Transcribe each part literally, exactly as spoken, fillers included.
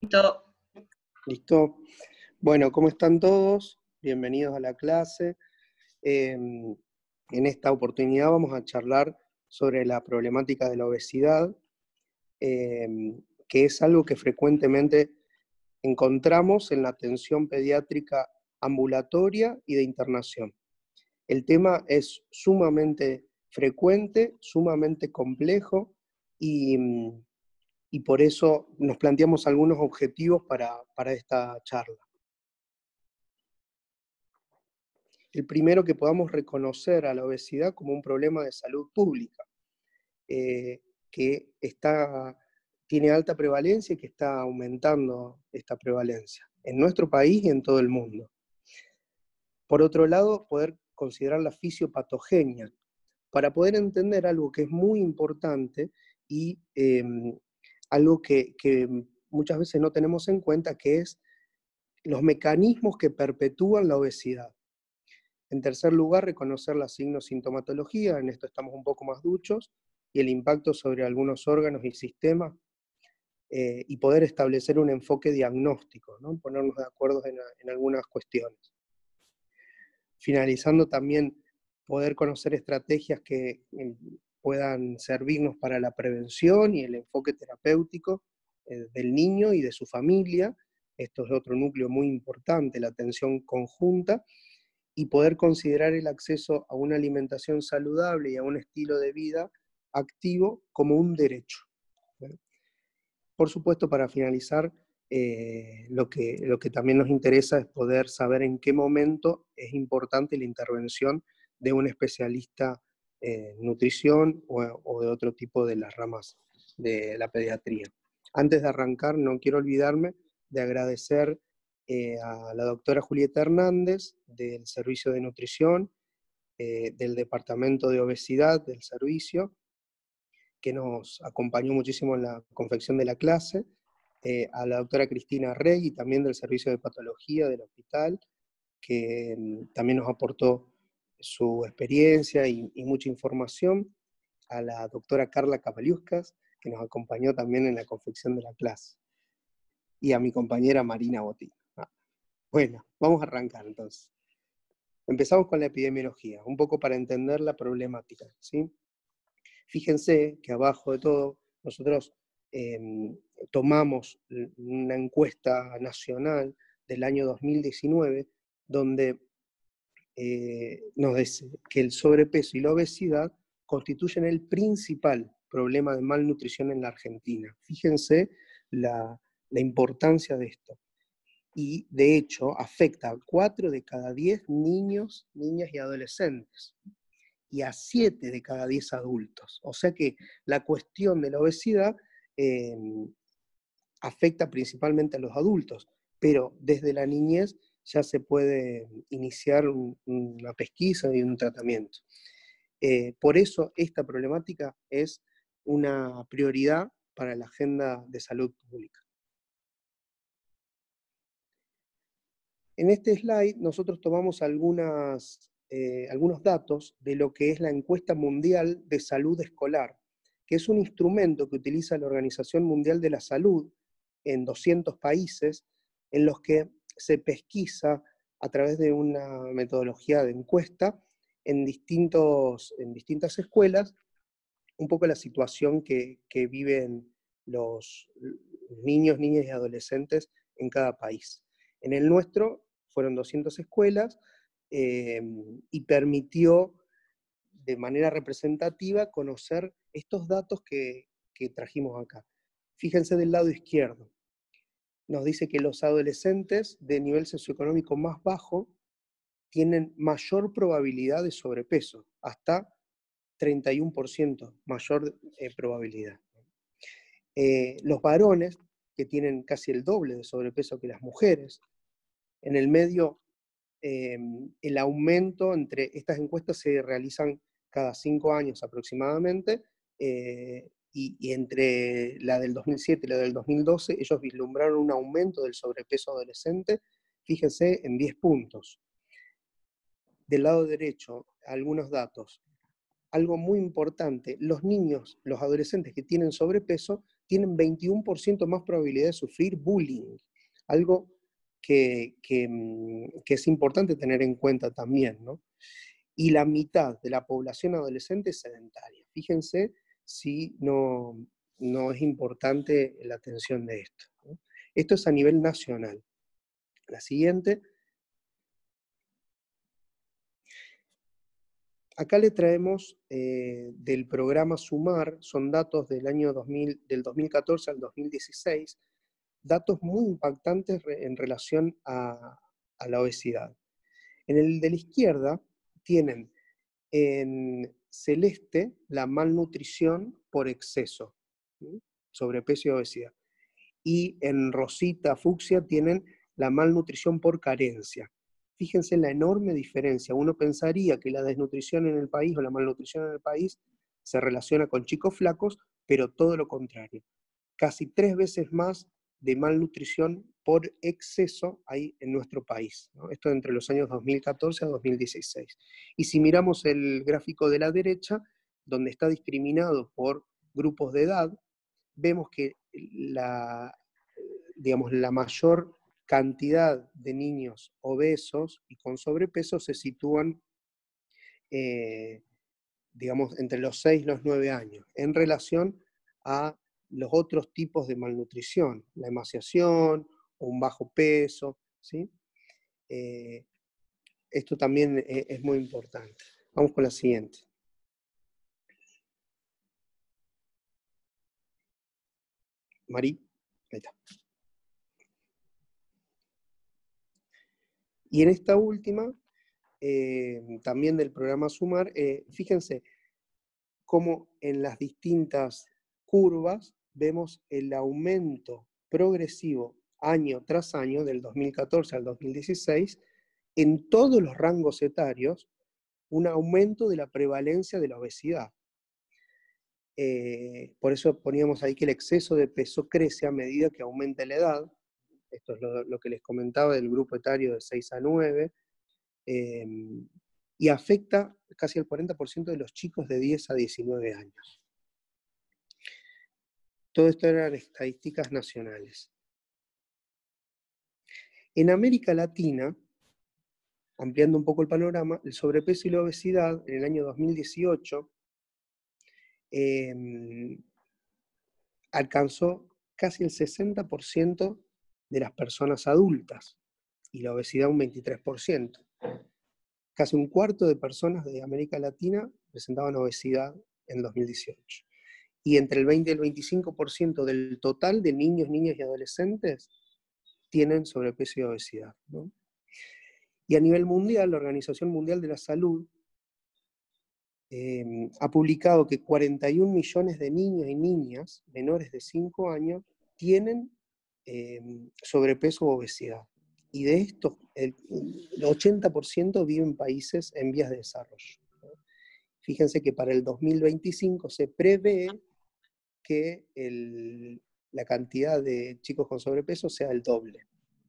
Listo. ¿Listo? Bueno, ¿cómo están todos? Bienvenidos a la clase. Eh, en esta oportunidad vamos a charlar sobre la problemática de la obesidad, eh, que es algo que frecuentemente encontramos en la atención pediátrica ambulatoria y de internación. El tema es sumamente frecuente, sumamente complejo y, y por eso nos planteamos algunos objetivos para, para esta charla. El primero, que podamos reconocer a la obesidad como un problema de salud pública, eh, que está, tiene alta prevalencia y que está aumentando esta prevalencia en nuestro país y en todo el mundo. Por otro lado, poder considerar la fisiopatogenia, para poder entender algo que es muy importante y eh, algo que, que muchas veces no tenemos en cuenta, que es los mecanismos que perpetúan la obesidad. En tercer lugar, reconocer la signo-sintomatología, en esto estamos un poco más duchos, y el impacto sobre algunos órganos y sistemas, eh, y poder establecer un enfoque diagnóstico, ¿no? Ponernos de acuerdo en, en algunas cuestiones. Finalizando, también poder conocer estrategias que eh, puedan servirnos para la prevención y el enfoque terapéutico eh, del niño y de su familia. Esto es otro núcleo muy importante, la atención conjunta, y poder considerar el acceso a una alimentación saludable y a un estilo de vida activo como un derecho. Por supuesto, para finalizar, eh, lo, que, lo que también nos interesa es poder saber en qué momento es importante la intervención de un especialista en nutrición o, o de otro tipo de las ramas de la pediatría. Antes de arrancar, no quiero olvidarme de agradecer eh, a la doctora Julieta Hernández del Servicio de Nutrición, eh, del Departamento de Obesidad del servicio, que nos acompañó muchísimo en la confección de la clase, eh, a la doctora Cristina Rey, y también del Servicio de Patología del hospital, que mm, también nos aportó su experiencia y, y mucha información, a la doctora Carla Capeliuscas, que nos acompañó también en la confección de la clase, y a mi compañera Marina Botín. Ah, bueno, vamos a arrancar entonces. Empezamos con la epidemiología, un poco para entender la problemática, ¿sí? Fíjense que abajo de todo nosotros eh, tomamos una encuesta nacional del año dos mil diecinueve, donde eh, nos dice que el sobrepeso y la obesidad constituyen el principal problema de malnutrición en la Argentina. Fíjense la, la importancia de esto. Y de hecho afecta a cuatro de cada diez niños, niñas y adolescentes, y a siete de cada diez adultos. O sea que la cuestión de la obesidad eh, afecta principalmente a los adultos, pero desde la niñez ya se puede iniciar un, una pesquisa y un tratamiento. Eh, por eso esta problemática es una prioridad para la agenda de salud pública. En este slide nosotros tomamos algunas, eh, algunos datos de lo que es la Encuesta Mundial de Salud Escolar, que es un instrumento que utiliza la Organización Mundial de la Salud en doscientos países, en los que se pesquisa a través de una metodología de encuesta en, distintos, en distintas escuelas, un poco la situación que, que viven los niños, niñas y adolescentes en cada país. En el nuestro fueron doscientas escuelas eh, y permitió de manera representativa conocer estos datos que, que trajimos acá. Fíjense del lado izquierdo. Nos dice que los adolescentes de nivel socioeconómico más bajo tienen mayor probabilidad de sobrepeso, hasta treinta y uno por ciento mayor eh, probabilidad. Eh, los varones, que tienen casi el doble de sobrepeso que las mujeres. En el medio, eh, el aumento entre estas encuestas se realizan cada cinco años aproximadamente, eh, y, y entre la del dos mil siete y la del dos mil doce, ellos vislumbraron un aumento del sobrepeso adolescente, fíjense, en diez puntos. Del lado derecho, algunos datos. Algo muy importante, los niños, los adolescentes que tienen sobrepeso, tienen veintiuno por ciento más probabilidad de sufrir bullying, algo que, que, que es importante tener en cuenta también, ¿no? Y la mitad de la población adolescente es sedentaria. Fíjense si no, no es importante la atención de esto, ¿no? Esto es a nivel nacional. La siguiente. Acá le traemos eh, del programa SUMAR, son datos del año dos mil, del dos mil catorce al dos mil dieciséis, datos muy impactantes en relación a, a la obesidad. En el de la izquierda tienen en celeste la malnutrición por exceso, ¿sí? Sobrepeso y obesidad. Y en rosita, fucsia, tienen la malnutrición por carencia. Fíjense la enorme diferencia. Uno pensaría que la desnutrición en el país o la malnutrición en el país se relaciona con chicos flacos, pero todo lo contrario. Casi tres veces más de malnutrición por exceso hay en nuestro país, ¿no? Esto entre los años dos mil catorce a dos mil dieciséis. Y si miramos el gráfico de la derecha, donde está discriminado por grupos de edad, vemos que la, digamos, la mayor cantidad de niños obesos y con sobrepeso se sitúan, eh, digamos, entre los seis y los nueve años, en relación a los otros tipos de malnutrición, la emaciación o un bajo peso, ¿sí? Eh, esto también es, es muy importante. Vamos con la siguiente. Mari, ahí está. Y en esta última, eh, también del programa SUMAR, eh, fíjense cómo en las distintas curvas vemos el aumento progresivo año tras año, del dos mil catorce al dos mil dieciséis, en todos los rangos etarios, un aumento de la prevalencia de la obesidad. Eh, por eso poníamos ahí que el exceso de peso crece a medida que aumenta la edad. Esto es lo, lo que les comentaba del grupo etario de seis a nueve, eh, y afecta casi el cuarenta por ciento de los chicos de diez a diecinueve años. Todo esto eran estadísticas nacionales. En América Latina, ampliando un poco el panorama, el sobrepeso y la obesidad en el año dos mil dieciocho eh, alcanzó casi el sesenta por ciento de las personas adultas y la obesidad un veintitrés por ciento. Casi un cuarto de personas de América Latina presentaban obesidad en dos mil dieciocho. Y entre el veinte y el veinticinco por ciento del total de niños, niñas y adolescentes tienen sobrepeso y obesidad, ¿no? Y a nivel mundial, la Organización Mundial de la Salud eh, ha publicado que cuarenta y un millones de niños y niñas menores de cinco años tienen eh, sobrepeso o obesidad. Y de estos, el, el ochenta por ciento vive en países en vías de desarrollo, ¿no? Fíjense que para el dos mil veinticinco se prevé que el, la cantidad de chicos con sobrepeso sea el doble.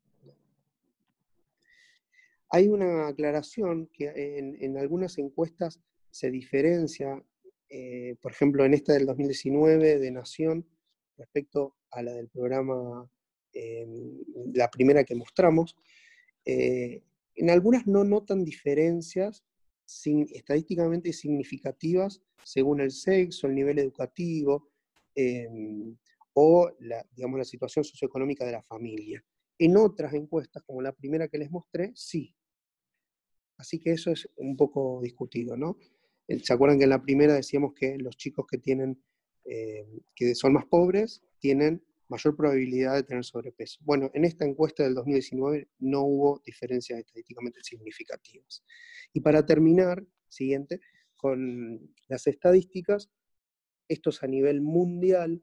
Hay una aclaración que en, en algunas encuestas se diferencia, eh, por ejemplo, en esta del dos mil diecinueve de Nación, respecto a la del programa, eh, la primera que mostramos. Eh, en algunas no notan diferencias sin, estadísticamente significativas según el sexo, el nivel educativo, eh, o la, digamos, la situación socioeconómica de la familia. En otras encuestas, como la primera que les mostré, sí. Así que eso es un poco discutido, ¿no? ¿Se acuerdan que en la primera decíamos que los chicos que tienen, eh, que son más pobres, tienen mayor probabilidad de tener sobrepeso? Bueno, en esta encuesta del dos mil diecinueve no hubo diferencias estadísticamente significativas. Y para terminar, siguiente, con las estadísticas, esto es a nivel mundial.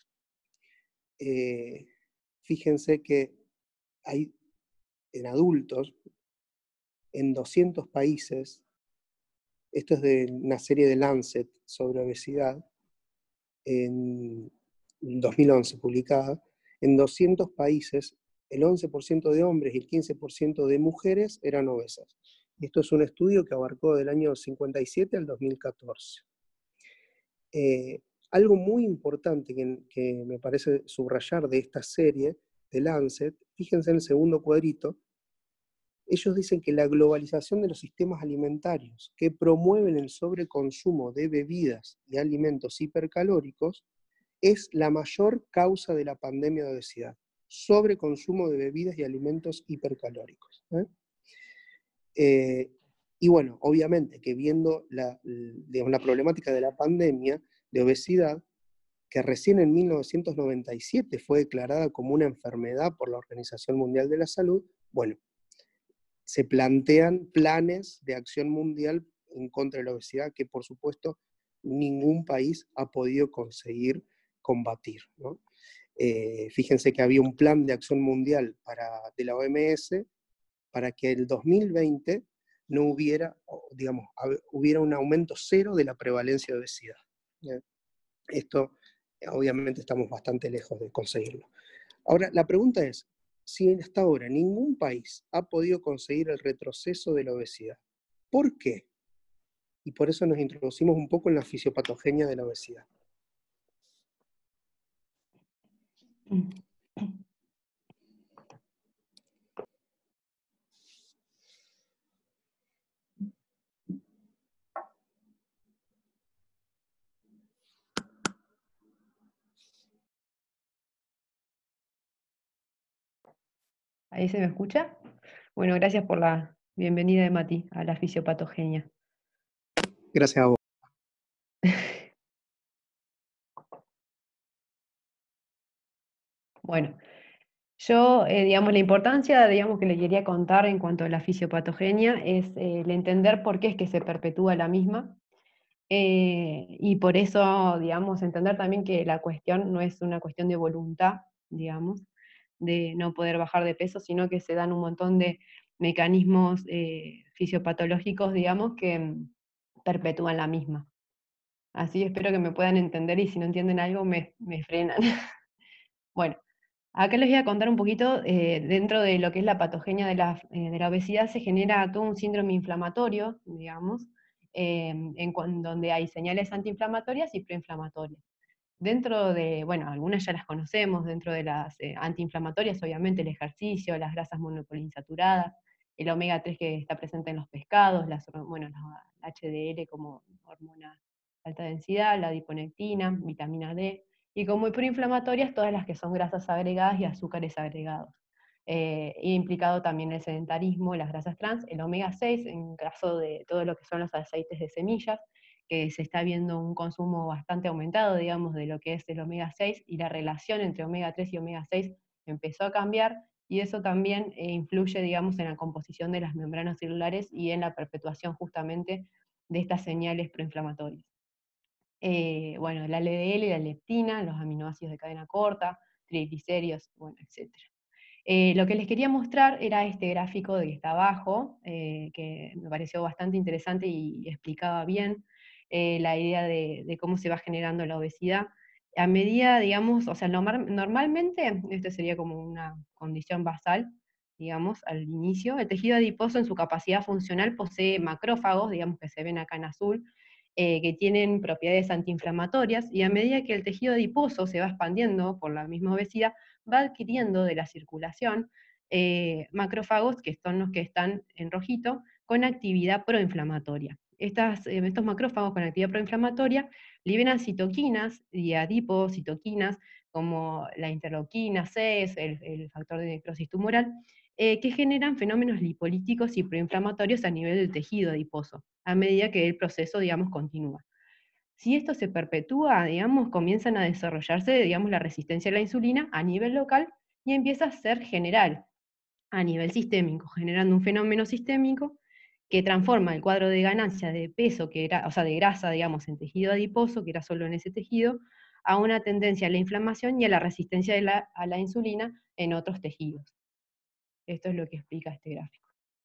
Eh, fíjense que hay en adultos, en doscientos países, esto es de una serie de Lancet sobre obesidad, en dos mil once publicada, en doscientos países, el once por ciento de hombres y el quince por ciento de mujeres eran obesas. Esto es un estudio que abarcó del año cincuenta y siete al dos mil catorce. Eh, Algo muy importante que, que me parece subrayar de esta serie, de Lancet, fíjense en el segundo cuadrito, ellos dicen que la globalización de los sistemas alimentarios que promueven el sobreconsumo de bebidas y alimentos hipercalóricos es la mayor causa de la pandemia de obesidad. Sobreconsumo de bebidas y alimentos hipercalóricos. ¿eh? Eh, y bueno, obviamente que viendo la, digamos, la problemática de la pandemia de obesidad, que recién en mil novecientos noventa y siete fue declarada como una enfermedad por la Organización Mundial de la Salud, bueno, se plantean planes de acción mundial en contra de la obesidad que, por supuesto, ningún país ha podido conseguir combatir, ¿no? Eh, fíjense que había un plan de acción mundial para, de la O M S para que el dos mil veinte no hubiera, digamos, hubiera un aumento cero de la prevalencia de obesidad. ¿eh? Esto, obviamente, estamos bastante lejos de conseguirlo. Ahora, la pregunta es, si hasta ahora ningún país ha podido conseguir el retroceso de la obesidad, ¿por qué? Y por eso nos introducimos un poco en la fisiopatogenia de la obesidad. ¿Ahí se me escucha? Bueno, gracias por la bienvenida de Mati a la fisiopatogenia. Gracias a vos. Bueno, yo, eh, digamos, la importancia, digamos, que le quería contar en cuanto a la fisiopatogenia es eh, el entender por qué es que se perpetúa la misma. Eh, y por eso, digamos, entender también que la cuestión no es una cuestión de voluntad, digamos, de no poder bajar de peso, sino que se dan un montón de mecanismos eh, fisiopatológicos, digamos, que mm, perpetúan la misma. Así espero que me puedan entender y si no entienden algo me, me frenan. Bueno, acá les voy a contar un poquito, eh, dentro de lo que es la patogenia de la, eh, de la obesidad se genera todo un síndrome inflamatorio, digamos, eh, en cuan- donde hay señales antiinflamatorias y proinflamatorias. Dentro de, bueno, algunas ya las conocemos, dentro de las eh, antiinflamatorias, obviamente el ejercicio, las grasas monopoliinsaturadas, el omega tres que está presente en los pescados, las, bueno, la H D L como hormona de alta densidad, la adiponectina, vitamina D, y como proinflamatorias todas las que son grasas agregadas y azúcares agregados. Eh, e implicado también el sedentarismo, las grasas trans, el omega seis, en caso de todo lo que son los aceites de semillas, que se está viendo un consumo bastante aumentado, digamos, de lo que es el omega seis, y la relación entre omega tres y omega seis empezó a cambiar, y eso también eh, influye, digamos, en la composición de las membranas celulares y en la perpetuación justamente de estas señales proinflamatorias. Eh, bueno, la L D L, la leptina, los aminoácidos de cadena corta, triglicéridos, bueno, etcétera. Eh, lo que les quería mostrar era este gráfico de que está abajo, eh, que me pareció bastante interesante y, y explicaba bien eh, la idea de, de cómo se va generando la obesidad. A medida, digamos, o sea, normal, normalmente, esto sería como una condición basal, digamos, al inicio, el tejido adiposo en su capacidad funcional posee macrófagos, digamos que se ven acá en azul, eh, que tienen propiedades antiinflamatorias, y a medida que el tejido adiposo se va expandiendo por la misma obesidad, va adquiriendo de la circulación eh, macrófagos, que son los que están en rojito, con actividad proinflamatoria. Estas, eh, estos macrófagos con actividad proinflamatoria liberan citoquinas y adipocitoquinas, como la interleuquina seis, el, el factor de necrosis tumoral, eh, que generan fenómenos lipolíticos y proinflamatorios a nivel del tejido adiposo, a medida que el proceso, digamos, continúa. Si esto se perpetúa, digamos, comienzan a desarrollarse, digamos, la resistencia a la insulina a nivel local y empieza a ser general, a nivel sistémico, generando un fenómeno sistémico que transforma el cuadro de ganancia de peso, que era, o sea, de grasa, digamos, en tejido adiposo, que era solo en ese tejido, a una tendencia a la inflamación y a la resistencia de la, a la insulina en otros tejidos. Esto es lo que explica este gráfico.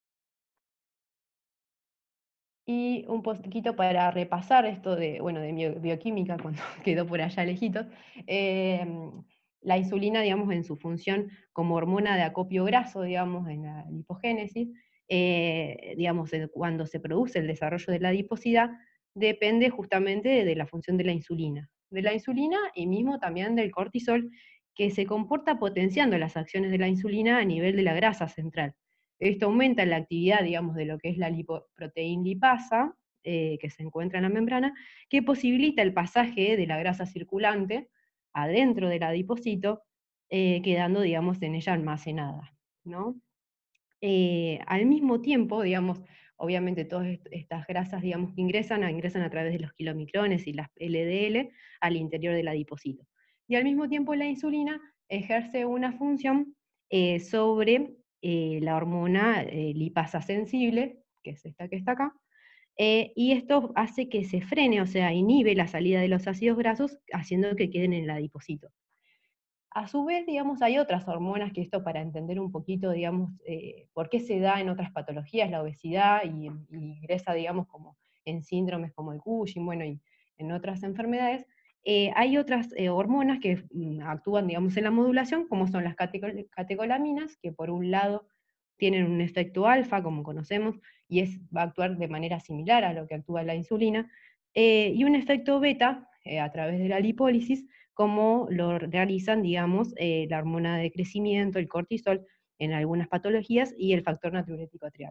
Y un poquito para repasar esto de, bueno, de bioquímica, cuando quedó por allá lejitos, eh, la insulina, digamos, en su función como hormona de acopio graso, digamos, en la lipogénesis, eh, digamos, cuando se produce el desarrollo de la adiposidad, depende justamente de la función de la insulina. de la insulina y mismo también del cortisol, que se comporta potenciando las acciones de la insulina a nivel de la grasa central. Esto aumenta la actividad, digamos, de lo que es la lipoproteína lipasa, eh, que se encuentra en la membrana, que posibilita el pasaje de la grasa circulante adentro del adipocito, eh, quedando, digamos, en ella almacenada, ¿no? Eh, al mismo tiempo, digamos, obviamente todas est- estas grasas, digamos, que ingresan, a- ingresan a través de los kilomicrones y las L D L al interior del adipocito. Y al mismo tiempo la insulina ejerce una función eh, sobre eh, la hormona eh, lipasa sensible, que es esta que está acá, eh, y esto hace que se frene, o sea, inhibe la salida de los ácidos grasos, haciendo que queden en el adipocito. A su vez, digamos, hay otras hormonas que esto para entender un poquito, digamos, eh, por qué se da en otras patologías la obesidad y, y ingresa, digamos, como en síndromes como el Cushing, bueno, y en otras enfermedades, eh, hay otras eh, hormonas que mm, actúan, digamos, en la modulación, como son las catecol- catecolaminas, que por un lado tienen un efecto alfa, como conocemos, y es, va a actuar de manera similar a lo que actúa la insulina, eh, y un efecto beta, eh, a través de la lipólisis, como lo realizan, digamos, eh, la hormona de crecimiento, el cortisol, en algunas patologías, y el factor natriurético trial.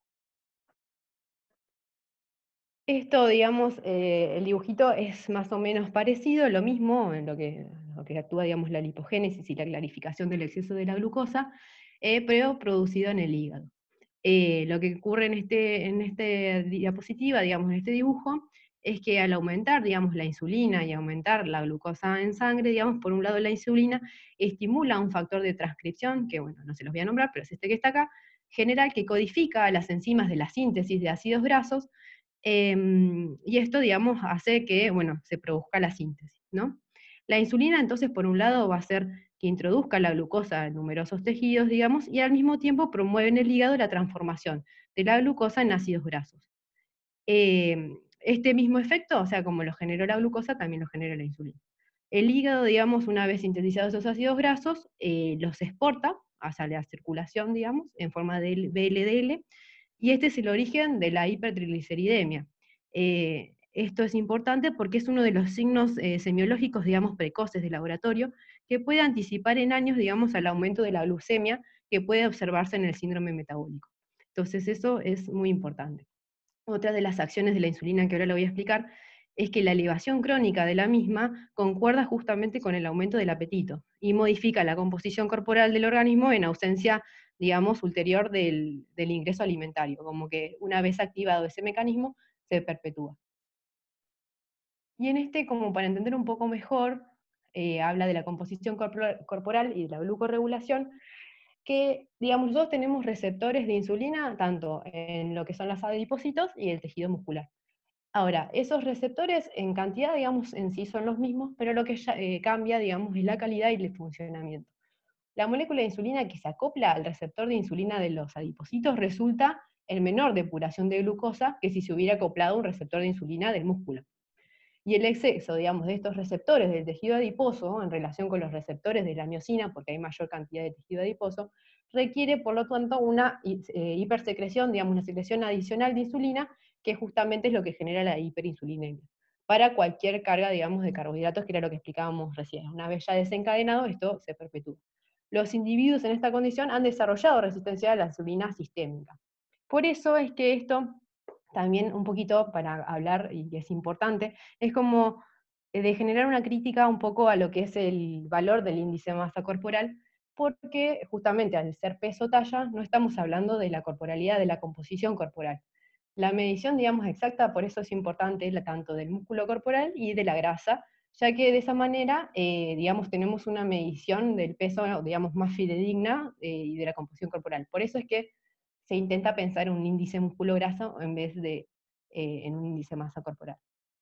Esto, digamos, eh, el dibujito es más o menos parecido, lo mismo en lo que, lo que actúa, digamos, la lipogénesis y la clarificación del exceso de la glucosa, eh, pero producido en el hígado. Eh, lo que ocurre en este, en este diapositiva, digamos, en este dibujo, es que al aumentar, digamos, la insulina y aumentar la glucosa en sangre, digamos, por un lado la insulina estimula un factor de transcripción, que bueno, no se los voy a nombrar, pero es este que está acá, general, que codifica las enzimas de la síntesis de ácidos grasos, Em, y esto, digamos, hace que, bueno, se produzca la síntesis, ¿no? La insulina, entonces, por un lado, va a hacer que introduzca la glucosa en numerosos tejidos, digamos, y al mismo tiempo promueve en el hígado la transformación de la glucosa en ácidos grasos. Em, este mismo efecto, o sea, como lo generó la glucosa, también lo genera la insulina. El hígado, digamos, una vez sintetizados esos ácidos grasos, eh, los exporta hacia la circulación, digamos, en forma de V L D L, y este es el origen de la hipertrigliceridemia. Eh, esto es importante porque es uno de los signos eh, semiológicos, digamos, precoces de laboratorio, que puede anticipar en años, digamos, al aumento de la glucemia que puede observarse en el síndrome metabólico. Entonces, eso es muy importante. Otra de las acciones de la insulina, que ahora lo voy a explicar, es que la elevación crónica de la misma concuerda justamente con el aumento del apetito y modifica la composición corporal del organismo en ausencia, digamos, ulterior del, del ingreso alimentario, como que una vez activado ese mecanismo, se perpetúa. Y en este, como para entender un poco mejor, eh, habla de la composición corporal, corporal y de la glucorregulación, que, digamos, nosotros tenemos receptores de insulina tanto en lo que son los adipocitos y el tejido muscular. Ahora, esos receptores en cantidad, digamos, en sí son los mismos, pero lo que ya, eh, cambia, digamos, es la calidad y el funcionamiento. La molécula de insulina que se acopla al receptor de insulina de los adipocitos resulta en menor depuración de glucosa que si se hubiera acoplado un receptor de insulina del músculo. Y el exceso, digamos, de estos receptores del tejido adiposo en relación con los receptores de la miosina, porque hay mayor cantidad de tejido adiposo, requiere, por lo tanto, una eh, hipersecreción, digamos, una secreción adicional de insulina, que justamente es lo que genera la hiperinsulinemia, para cualquier carga, digamos, de carbohidratos, que era lo que explicábamos recién. Una vez ya desencadenado, esto se perpetúa. Los individuos en esta condición han desarrollado resistencia a la insulina sistémica. Por eso es que esto, también un poquito para hablar, y es importante, es como eh, de generar una crítica un poco a lo que es el valor del índice de masa corporal, porque justamente al ser peso-talla no estamos hablando de la corporalidad, de la composición corporal. La medición, digamos, exacta, por eso es importante, la, tanto del músculo corporal y de la grasa, ya que de esa manera, eh, digamos, tenemos una medición del peso, digamos, más fidedigna eh, y de la composición corporal. Por eso es que se intenta pensar en un índice músculo-grasa en vez de eh, en un índice masa corporal.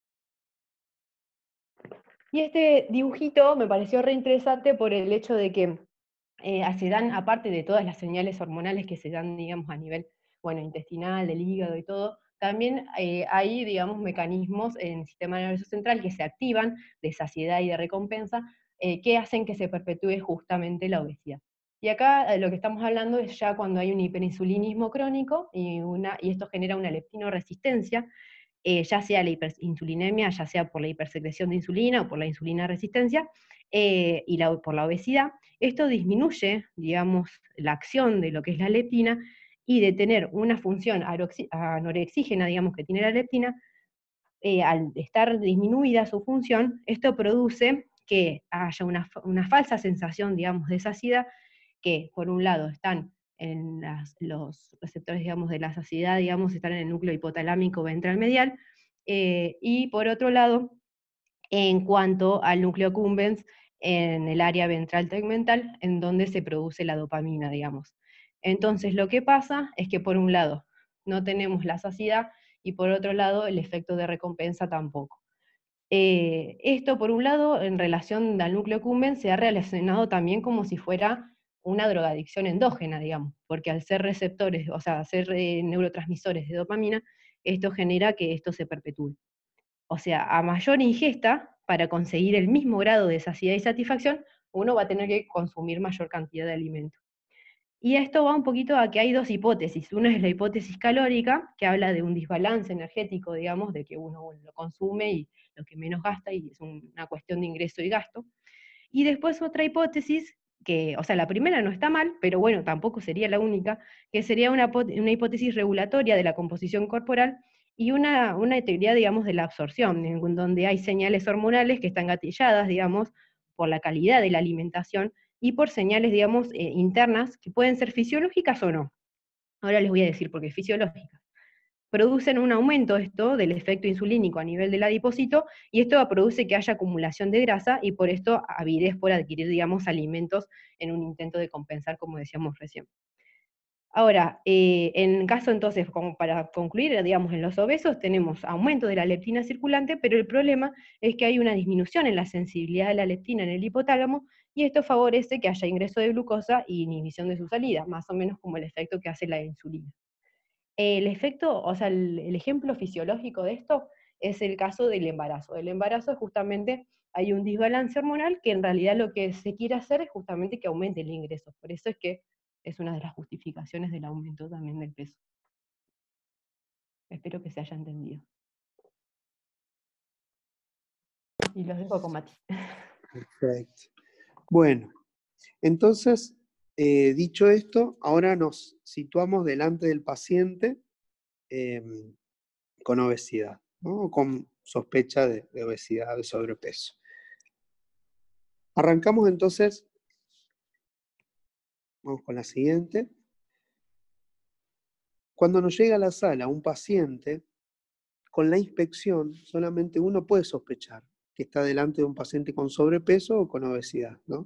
Y este dibujito me pareció re interesante por el hecho de que eh, se dan, aparte de todas las señales hormonales que se dan, digamos, a nivel, bueno, intestinal, del hígado y todo, también eh, hay, digamos, mecanismos en el sistema nervioso central que se activan de saciedad y de recompensa, eh, que hacen que se perpetúe justamente la obesidad. Y acá eh, lo que estamos hablando es ya cuando hay un hiperinsulinismo crónico y, una, y esto genera una leptinoresistencia, eh, ya sea la hiperinsulinemia, ya sea por la hipersecreción de insulina o por la insulina resistencia, eh, y la, por la obesidad, esto disminuye, digamos, la acción de lo que es la leptina, y de tener una función anorexígena, digamos, que tiene la leptina, eh, al estar disminuida su función, esto produce que haya una, una falsa sensación, digamos, de saciedad, que por un lado están en las, los receptores, digamos, de la saciedad, digamos, están en el núcleo hipotalámico ventral medial, eh, y por otro lado, en cuanto al núcleo accumbens, en el área ventral tegmental, en donde se produce la dopamina, digamos. Entonces, lo que pasa es que por un lado no tenemos la saciedad, y por otro lado el efecto de recompensa tampoco. Eh, esto, por un lado, en relación al núcleo accumbens, se ha relacionado también como si fuera una drogadicción endógena, digamos, porque al ser receptores, o sea, ser eh, neurotransmisores de dopamina, esto genera que esto se perpetúe. O sea, a mayor ingesta, para conseguir el mismo grado de saciedad y satisfacción, uno va a tener que consumir mayor cantidad de alimento. Y esto va un poquito a que hay dos hipótesis. Una es la hipótesis calórica, que habla de un desbalance energético, digamos, de que uno bueno, lo consume y lo que menos gasta, y es una cuestión de ingreso y gasto. Y después otra hipótesis, que, o sea, la primera no está mal, pero bueno, tampoco sería la única, que sería una, una hipótesis regulatoria de la composición corporal, y una, una teoría, digamos, de la absorción, en donde hay señales hormonales que están gatilladas, digamos, por la calidad de la alimentación, y por señales, digamos, eh, internas, que pueden ser fisiológicas o no. Ahora les voy a decir por qué fisiológicas. Producen un aumento esto del efecto insulínico a nivel del adipocito, y esto produce que haya acumulación de grasa, y por esto avidez por adquirir, digamos, alimentos en un intento de compensar, como decíamos recién. Ahora, eh, en caso entonces, como para concluir, digamos, en los obesos tenemos aumento de la leptina circulante, pero el problema es que hay una disminución en la sensibilidad de la leptina en el hipotálamo, y esto favorece que haya ingreso de glucosa y inhibición de su salida, más o menos como el efecto que hace la insulina. El efecto, o sea, el, el ejemplo fisiológico de esto es el caso del embarazo. El embarazo es justamente, hay un desbalance hormonal que en realidad lo que se quiere hacer es justamente que aumente el ingreso. Por eso es que es una de las justificaciones del aumento también del peso. Espero que se haya entendido. Y los dejo con Mati. Perfecto. Bueno, entonces, eh, dicho esto, ahora nos situamos delante del paciente eh, con obesidad, ¿no? O con sospecha de, de obesidad, de sobrepeso. Arrancamos entonces, vamos con la siguiente. Cuando nos llega a la sala un paciente, con la inspección solamente uno puede sospechar que está delante de un paciente con sobrepeso o con obesidad, ¿no?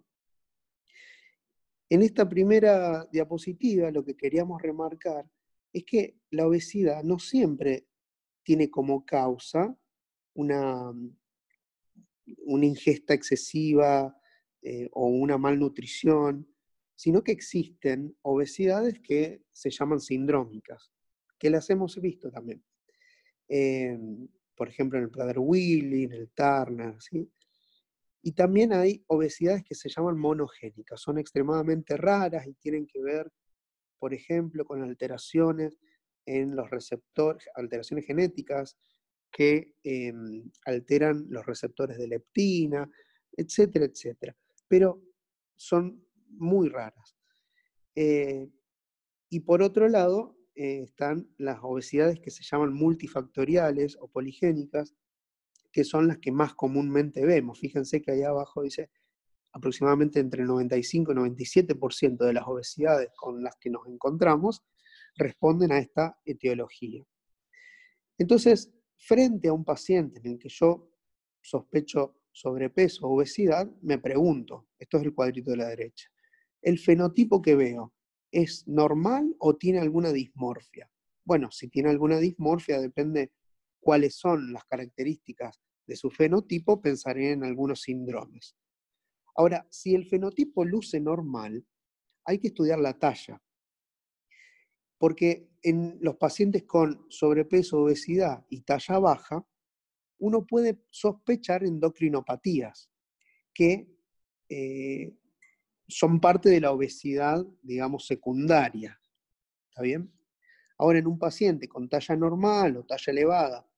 En esta primera diapositiva lo que queríamos remarcar es que la obesidad no siempre tiene como causa una, una ingesta excesiva eh, o una malnutrición, sino que existen obesidades que se llaman sindrómicas, que las hemos visto también. Eh, por ejemplo, en el Prader-Willi, en el Turner, ¿sí? Y también hay obesidades que se llaman monogénicas, son extremadamente raras y tienen que ver, por ejemplo, con alteraciones en los receptores, alteraciones genéticas que eh, alteran los receptores de leptina, etcétera, etcétera. Pero son muy raras. Eh, y por otro lado, eh, están las obesidades que se llaman multifactoriales o poligénicas, que son las que más comúnmente vemos. Fíjense que ahí abajo dice aproximadamente entre el noventa y cinco y noventa y siete por ciento de las obesidades con las que nos encontramos responden a esta etiología. Entonces, frente a un paciente en el que yo sospecho sobrepeso o obesidad, me pregunto, esto es el cuadrito de la derecha, ¿el fenotipo que veo es normal o tiene alguna dismorfia? Bueno, si tiene alguna dismorfia, depende cuáles son las características de su fenotipo, pensaré en algunos síndromes. Ahora, si el fenotipo luce normal, hay que estudiar la talla, porque en los pacientes con sobrepeso, obesidad y talla baja, uno puede sospechar endocrinopatías, que eh, son parte de la obesidad, digamos, secundaria. ¿Está bien? Ahora, en un paciente con talla normal o talla elevada,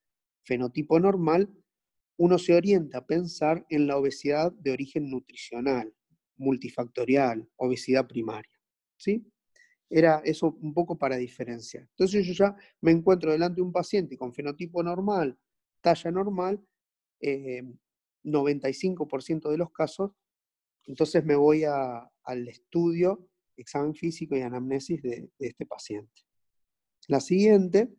fenotipo normal, uno se orienta a pensar en la obesidad de origen nutricional, multifactorial, obesidad primaria, ¿sí? Era eso un poco para diferenciar. Entonces yo ya me encuentro delante de un paciente con fenotipo normal, talla normal, eh, noventa y cinco por ciento de los casos, entonces me voy a, al estudio, examen físico y anamnesis de, de este paciente. La siguiente,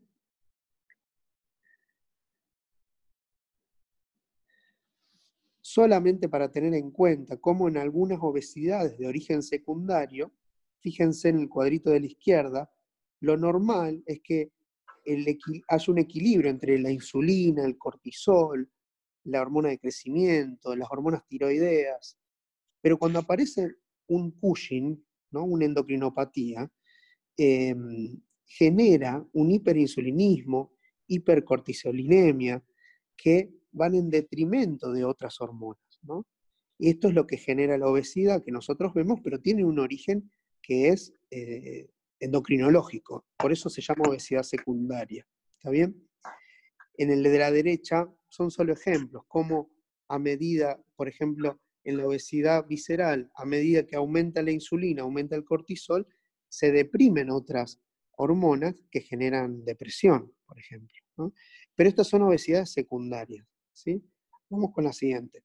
solamente para tener en cuenta cómo en algunas obesidades de origen secundario, fíjense en el cuadrito de la izquierda, lo normal es que el haya un equilibrio entre la insulina, el cortisol, la hormona de crecimiento, las hormonas tiroideas, pero cuando aparece un Cushing, ¿no? Una endocrinopatía, eh, genera un hiperinsulinismo, hipercortisolinemia, que van en detrimento de otras hormonas, ¿no? Y esto es lo que genera la obesidad que nosotros vemos, pero tiene un origen que es eh, endocrinológico, por eso se llama obesidad secundaria, ¿está bien? En el de la derecha son solo ejemplos, como a medida, por ejemplo, en la obesidad visceral, a medida que aumenta la insulina, aumenta el cortisol, se deprimen otras hormonas que generan depresión, por ejemplo, ¿no? Pero estas son obesidades secundarias, ¿sí? Vamos con la siguiente.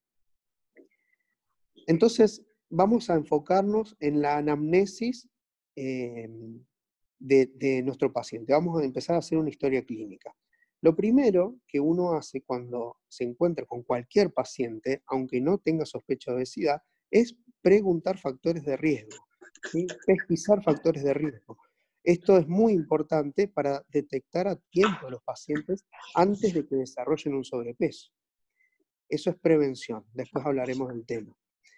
Entonces, vamos a enfocarnos en la anamnesis eh, de, de nuestro paciente. Vamos a empezar a hacer una historia clínica. Lo primero que uno hace cuando se encuentra con cualquier paciente, aunque no tenga sospecha de obesidad, es preguntar factores de riesgo, ¿sí? Pesquisar factores de riesgo. Esto es muy importante para detectar a tiempo a los pacientes antes de que desarrollen un sobrepeso. Eso es prevención, después hablaremos del tema.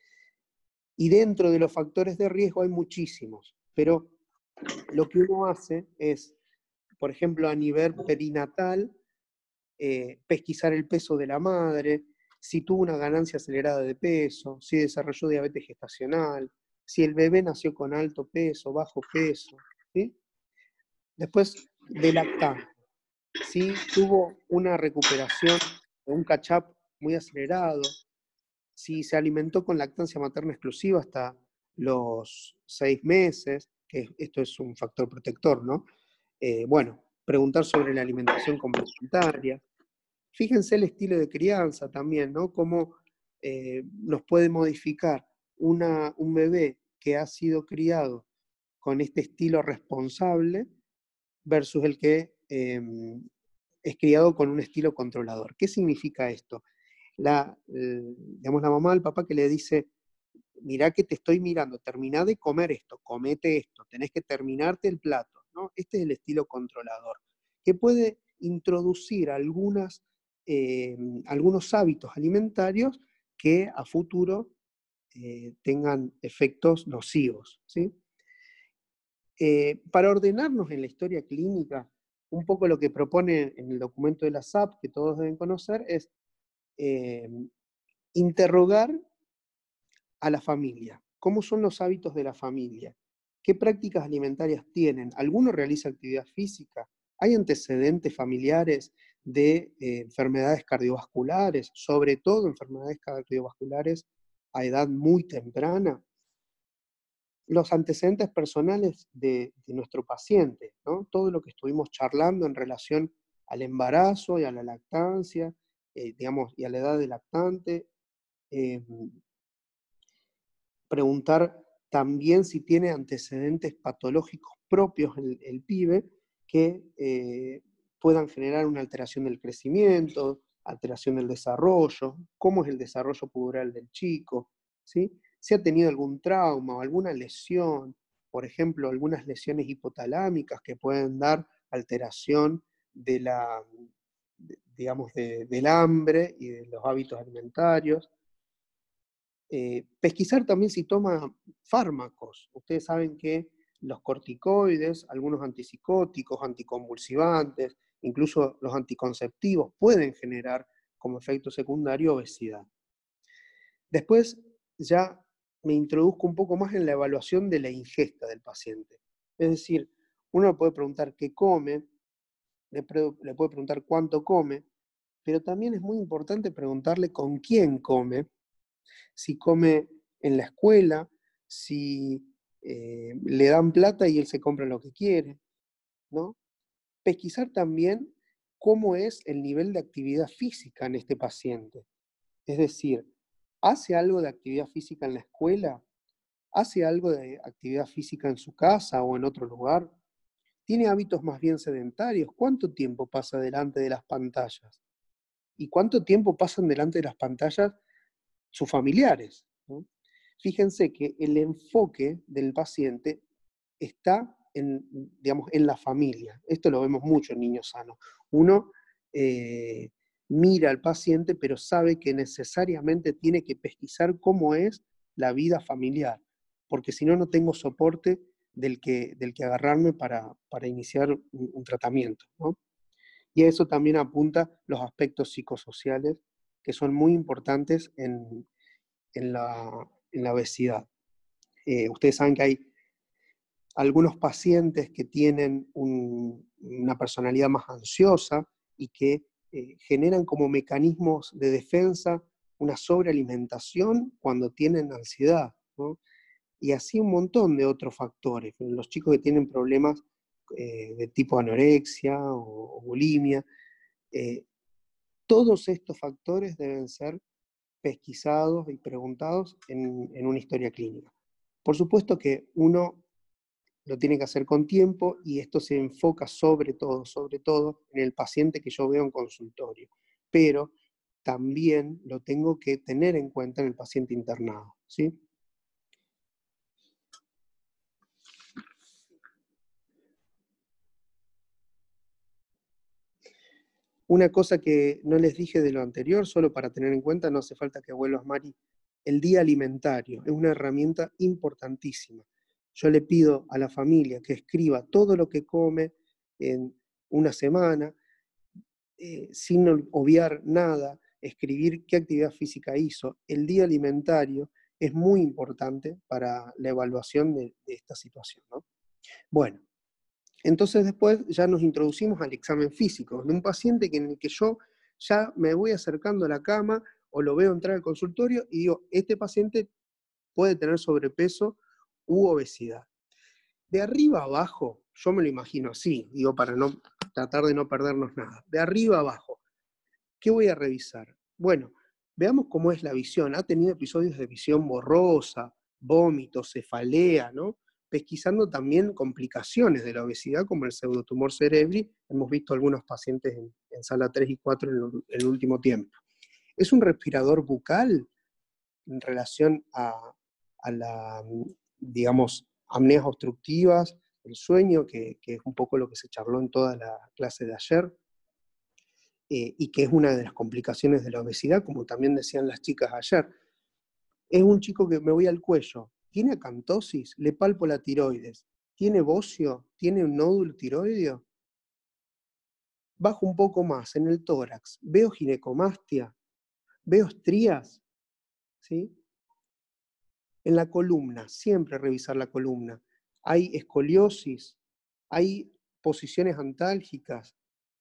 Y dentro de los factores de riesgo hay muchísimos, pero lo que uno hace es, por ejemplo, a nivel perinatal, eh, pesquisar el peso de la madre, si tuvo una ganancia acelerada de peso, si desarrolló diabetes gestacional, si el bebé nació con alto peso, bajo peso, ¿sí? Después, de lactancia, si tuvo una recuperación o un catch-up muy acelerado, si se alimentó con lactancia materna exclusiva hasta los seis meses, que esto es un factor protector, ¿no? Eh, bueno, preguntar sobre la alimentación complementaria. Fíjense el estilo de crianza también, ¿no? Cómo eh, nos puede modificar una, un bebé que ha sido criado con este estilo responsable versus el que eh, es criado con un estilo controlador. ¿Qué significa esto? La, eh, digamos, la mamá al papá que le dice, mirá que te estoy mirando, terminá de comer esto, comete esto, tenés que terminarte el plato, ¿no? Este es el estilo controlador, que puede introducir algunas, eh, algunos hábitos alimentarios que a futuro eh, tengan efectos nocivos, ¿sí? Eh, para ordenarnos en la historia clínica, un poco lo que propone en el documento de la S A P, que todos deben conocer, es eh, interrogar a la familia. ¿Cómo son los hábitos de la familia? ¿Qué prácticas alimentarias tienen? ¿Alguno realiza actividad física? ¿Hay antecedentes familiares de eh, enfermedades cardiovasculares, sobre todo enfermedades cardiovasculares a edad muy temprana? Los antecedentes personales de, de nuestro paciente, ¿no? Todo lo que estuvimos charlando en relación al embarazo y a la lactancia, eh, digamos, y a la edad del lactante. Eh, preguntar también si tiene antecedentes patológicos propios el, el pibe que eh, puedan generar una alteración del crecimiento, alteración del desarrollo, cómo es el desarrollo puberal del chico, ¿sí? Si ha tenido algún trauma o alguna lesión, por ejemplo, algunas lesiones hipotalámicas que pueden dar alteración de la, de, digamos, de, del hambre y de los hábitos alimentarios. Eh, pesquisar también si toma fármacos. Ustedes saben que los corticoides, algunos antipsicóticos, anticonvulsivantes, incluso los anticonceptivos pueden generar como efecto secundario obesidad. Después ya me introduzco un poco más en la evaluación de la ingesta del paciente. Es decir, uno le puede preguntar qué come, le, pre le puede preguntar cuánto come, pero también es muy importante preguntarle con quién come, si come en la escuela, si eh, le dan plata y él se compra lo que quiere, ¿no? Pesquisar también cómo es el nivel de actividad física en este paciente. Es decir, ¿hace algo de actividad física en la escuela? ¿Hace algo de actividad física en su casa o en otro lugar? ¿Tiene hábitos más bien sedentarios? ¿Cuánto tiempo pasa delante de las pantallas? ¿Y cuánto tiempo pasan delante de las pantallas sus familiares? ¿No? Fíjense que el enfoque del paciente está en, digamos, en la familia. Esto lo vemos mucho en niños sanos. Uno eh, mira al paciente, pero sabe que necesariamente tiene que pesquisar cómo es la vida familiar, porque si no, no tengo soporte del que, del que agarrarme para, para iniciar un, un tratamiento, ¿no? Y a eso también apunta los aspectos psicosociales, que son muy importantes en, en, la, en la obesidad. Eh, ustedes saben que hay algunos pacientes que tienen un, una personalidad más ansiosa y que eh, generan como mecanismos de defensa una sobrealimentación cuando tienen ansiedad, ¿no? Y así un montón de otros factores. Los chicos que tienen problemas eh, de tipo anorexia o, o bulimia, eh, todos estos factores deben ser pesquisados y preguntados en, en una historia clínica. Por supuesto que uno lo tiene que hacer con tiempo y esto se enfoca sobre todo, sobre todo en el paciente que yo veo en consultorio, pero también lo tengo que tener en cuenta en el paciente internado, ¿sí? Una cosa que no les dije de lo anterior, solo para tener en cuenta, no hace falta que vuelvas, Mari, el día alimentario es una herramienta importantísima. Yo le pido a la familia que escriba todo lo que come en una semana, eh, sin obviar nada, escribir qué actividad física hizo. El día alimentario es muy importante para la evaluación de, de esta situación, ¿no? Bueno, entonces después ya nos introducimos al examen físico de un paciente en el que yo ya me voy acercando a la cama o lo veo entrar al consultorio y digo, este paciente puede tener sobrepeso u obesidad. De arriba a abajo, yo me lo imagino así, digo para no tratar de no perdernos nada. De arriba a abajo, ¿qué voy a revisar? Bueno, veamos cómo es la visión. Ha tenido episodios de visión borrosa, vómitos, cefalea, ¿no? Pesquisando también complicaciones de la obesidad, como el pseudotumor cerebri. Hemos visto algunos pacientes en, en sala tres y cuatro en, en el último tiempo. ¿Es un respirador bucal en relación a, a la, digamos, apneas obstructivas, el sueño, que, que es un poco lo que se charló en toda la clase de ayer? Eh, y que es una de las complicaciones de la obesidad, como también decían las chicas ayer. Es un chico que me voy al cuello, ¿tiene acantosis? Le palpo la tiroides, ¿tiene bocio? ¿Tiene un nódulo tiroideo? Bajo un poco más en el tórax, ¿veo ginecomastia? ¿Veo estrías? ¿Sí? En la columna, siempre revisar la columna. ¿Hay escoliosis? ¿Hay posiciones antálgicas?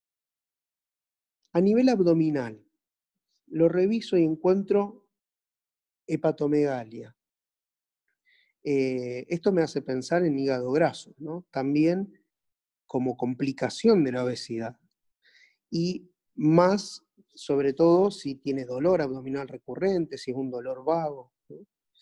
A nivel abdominal, lo reviso y encuentro hepatomegalia. Eh, esto me hace pensar en hígado graso, ¿no? También como complicación de la obesidad. Y más, sobre todo, si tiene dolor abdominal recurrente, si es un dolor vago, ¿no?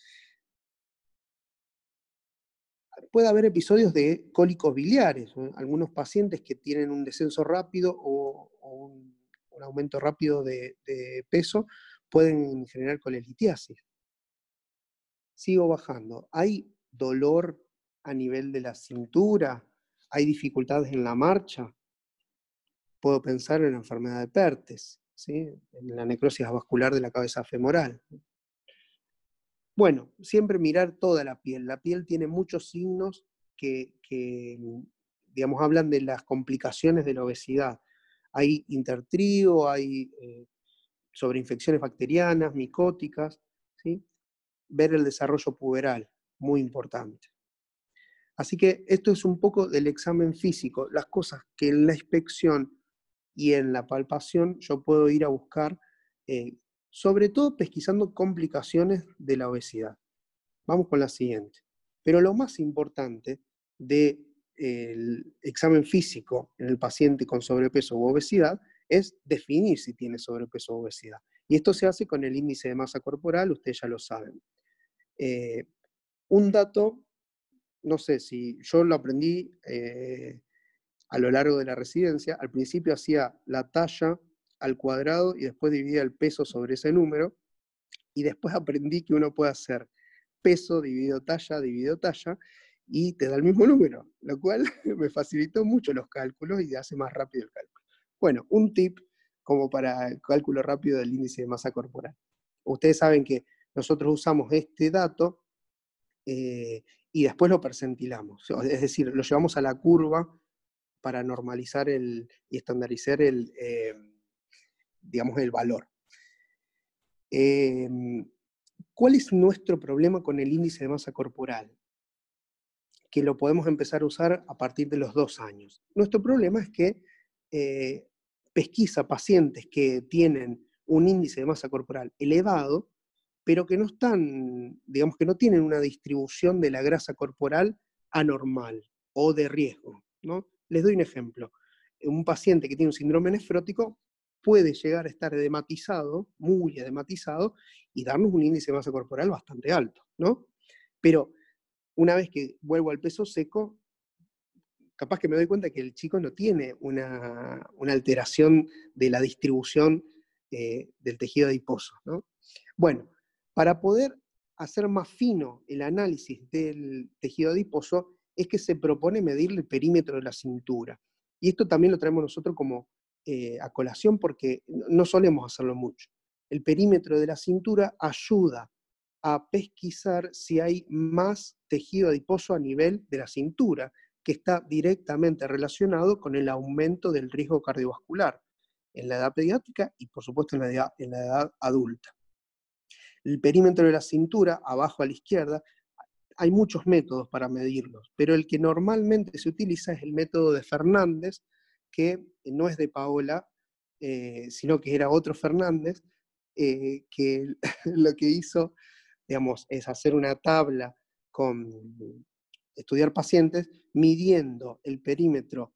Puede haber episodios de cólicos biliares, ¿no? Algunos pacientes que tienen un descenso rápido o, o un, un, aumento rápido de, de peso pueden generar colelitiasis. Sigo bajando. ¿Hay dolor a nivel de la cintura? ¿Hay dificultades en la marcha? Puedo pensar en la enfermedad de Pertes, ¿sí? En la necrosis vascular de la cabeza femoral. Bueno, siempre mirar toda la piel. La piel tiene muchos signos que, que digamos, hablan de las complicaciones de la obesidad. Hay intertrigo, hay eh, sobreinfecciones bacterianas, micóticas, ¿sí? Ver el desarrollo puberal, muy importante. Así que esto es un poco del examen físico, las cosas que en la inspección y en la palpación yo puedo ir a buscar, eh, sobre todo pesquisando complicaciones de la obesidad. Vamos con la siguiente. Pero lo más importante del examen físico en el paciente con sobrepeso u obesidad es definir si tiene sobrepeso u obesidad. Y esto se hace con el índice de masa corporal, ustedes ya lo saben. Eh, un dato, no sé si yo lo aprendí eh, a lo largo de la residencia. Al principio hacía la talla al cuadrado y después dividía el peso sobre ese número, y después aprendí que uno puede hacer peso dividido talla dividido talla y te da el mismo número, lo cual me facilitó mucho los cálculos y hace más rápido el cálculo. Bueno, un tip como para el cálculo rápido del índice de masa corporal. Ustedes saben que nosotros usamos este dato eh, y después lo percentilamos, es decir, lo llevamos a la curva para normalizar el, y estandarizar el, eh, digamos, el valor. Eh, ¿Cuál es nuestro problema con el índice de masa corporal? Que lo podemos empezar a usar a partir de los dos años. Nuestro problema es que eh, pesquisa pacientes que tienen un índice de masa corporal elevado, pero que no están, digamos que no tienen una distribución de la grasa corporal anormal o de riesgo, ¿no? Les doy un ejemplo. Un paciente que tiene un síndrome nefrótico puede llegar a estar edematizado, muy edematizado, y darnos un índice de masa corporal bastante alto, ¿no? Pero una vez que vuelvo al peso seco, capaz que me doy cuenta que el chico no tiene una, una alteración de la distribución eh, del tejido adiposo, ¿no? Bueno, para poder hacer más fino el análisis del tejido adiposo, es que se propone medir el perímetro de la cintura. Y esto también lo traemos nosotros como eh, a colación porque no solemos hacerlo mucho. El perímetro de la cintura ayuda a pesquisar si hay más tejido adiposo a nivel de la cintura, que está directamente relacionado con el aumento del riesgo cardiovascular en la edad pediátrica y por supuesto en la edad, en la edad adulta. El perímetro de la cintura, abajo a la izquierda, hay muchos métodos para medirlos, pero el que normalmente se utiliza es el método de Fernández, que no es de Paola, eh, sino que era otro Fernández, eh, que lo que hizo, digamos, es hacer una tabla con estudiar pacientes midiendo el perímetro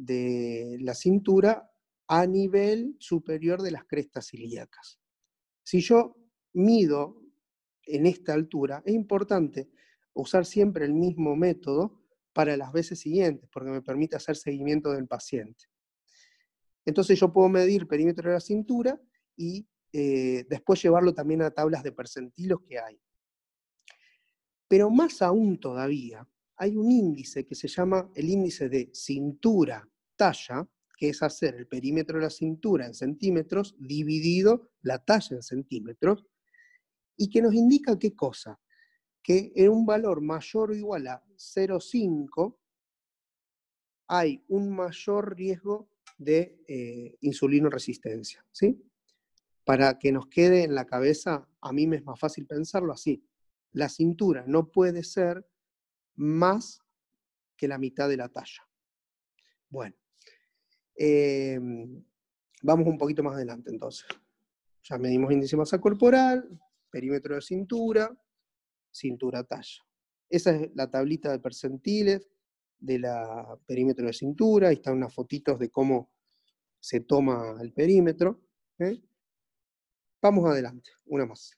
de la cintura a nivel superior de las crestas ilíacas. Si yo mido en esta altura, es importante usar siempre el mismo método para las veces siguientes, porque me permite hacer seguimiento del paciente. Entonces yo puedo medir el perímetro de la cintura y eh, después llevarlo también a tablas de percentilos que hay. Pero más aún todavía, hay un índice que se llama el índice de cintura-talla, que es hacer el perímetro de la cintura en centímetros dividido la talla en centímetros, y que nos indica qué cosa, que en un valor mayor o igual a cero coma cinco hay un mayor riesgo de eh, insulinoresistencia, ¿sí? Para que nos quede en la cabeza, a mí me es más fácil pensarlo así. La cintura no puede ser más que la mitad de la talla. Bueno, eh, vamos un poquito más adelante entonces. Ya medimos índice de masa corporal, perímetro de cintura, cintura-talla. Esa es la tablita de percentiles de la perímetro de cintura. Ahí están unas fotitos de cómo se toma el perímetro. ¿eh? Vamos adelante, una más.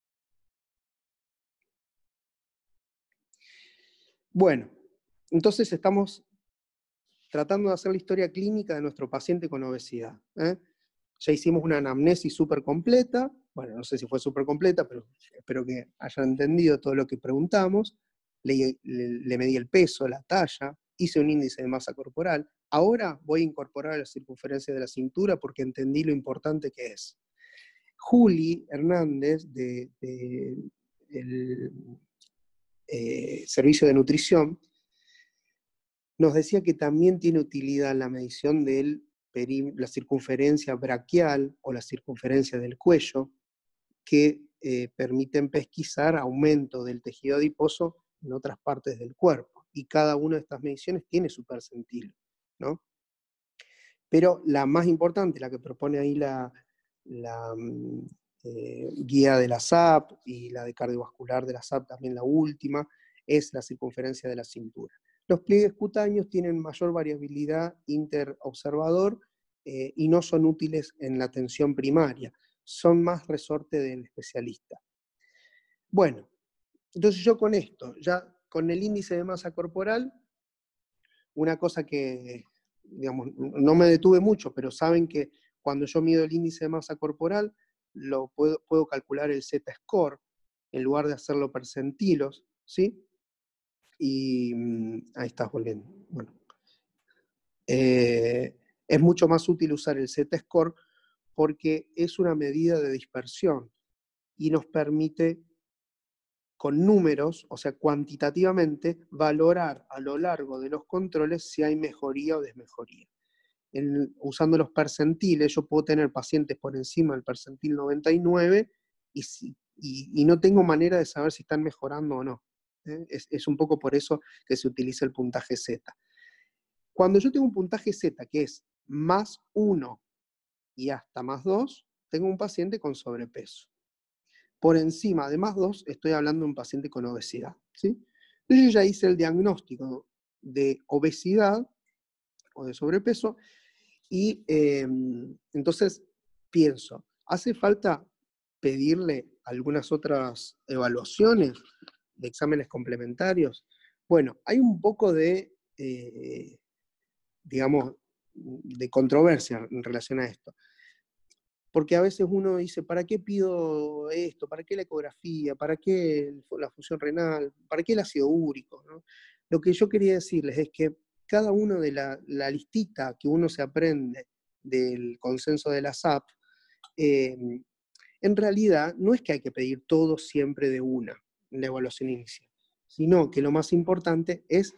Bueno, entonces estamos tratando de hacer la historia clínica de nuestro paciente con obesidad. ¿eh? Ya hicimos una anamnesis súper completa. Bueno, no sé si fue súper completa, pero espero que hayan entendido todo lo que preguntamos. Le, le, le medí el peso, la talla, hice un índice de masa corporal. Ahora voy a incorporar la circunferencia de la cintura porque entendí lo importante que es. Juli Hernández, de, de, del eh, Servicio de Nutrición, nos decía que también tiene utilidad la medición de la circunferencia braquial o la circunferencia del cuello, que eh, permiten pesquisar aumento del tejido adiposo en otras partes del cuerpo. Y cada una de estas mediciones tiene su percentil, ¿no? Pero la más importante, la que propone ahí la, la eh, guía de la S A P y la de cardiovascular de la S A P, también la última, es la circunferencia de la cintura. Los pliegues cutáneos tienen mayor variabilidad interobservador eh, y no son útiles en la atención primaria, son más resorte del especialista. Bueno, entonces yo con esto, ya con el índice de masa corporal, una cosa que, digamos, no me detuve mucho, pero saben que cuando yo mido el índice de masa corporal, lo puedo, puedo calcular el Z-score, en lugar de hacerlo percentilos, ¿sí? Y ahí estás volviendo. Bueno. Eh, es mucho más útil usar el Z-score porque es una medida de dispersión y nos permite, con números, o sea, cuantitativamente, valorar a lo largo de los controles si hay mejoría o desmejoría. En, usando los percentiles, yo puedo tener pacientes por encima del percentil noventa y nueve y, si, y, y no tengo manera de saber si están mejorando o no. ¿eh? Es, es un poco por eso que se utiliza el puntaje Z. Cuando yo tengo un puntaje Z que es más uno y hasta más dos, tengo un paciente con sobrepeso. Por encima de más dos, estoy hablando de un paciente con obesidad. ¿sí? Entonces yo ya hice el diagnóstico de obesidad o de sobrepeso y eh, entonces pienso, ¿hace falta pedirle algunas otras evaluaciones de exámenes complementarios? Bueno, hay un poco de, eh, digamos, de controversia en relación a esto. Porque a veces uno dice, ¿para qué pido esto? ¿Para qué la ecografía? ¿Para qué la función renal? ¿Para qué el ácido úrico? ¿no? Lo que yo quería decirles es que cada uno de la, la listita que uno se aprende del consenso de la S A P, eh, en realidad no es que hay que pedir todo siempre de una en la evaluación inicial, sino que lo más importante es,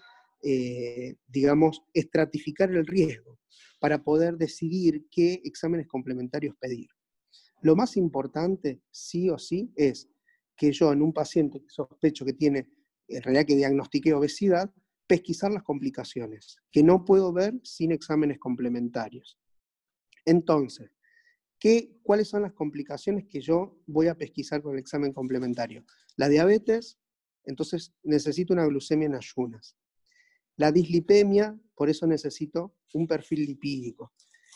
eh, digamos, estratificar el riesgo para poder decidir qué exámenes complementarios pedir. Lo más importante, sí o sí, es que yo en un paciente que sospecho que tiene, en realidad que diagnostiqué obesidad, pesquisar las complicaciones, que no puedo ver sin exámenes complementarios. Entonces, ¿qué, ¿cuáles son las complicaciones que yo voy a pesquisar con el examen complementario? La diabetes, entonces necesito una glucemia en ayunas. La dislipemia, por eso necesito un perfil lipídico.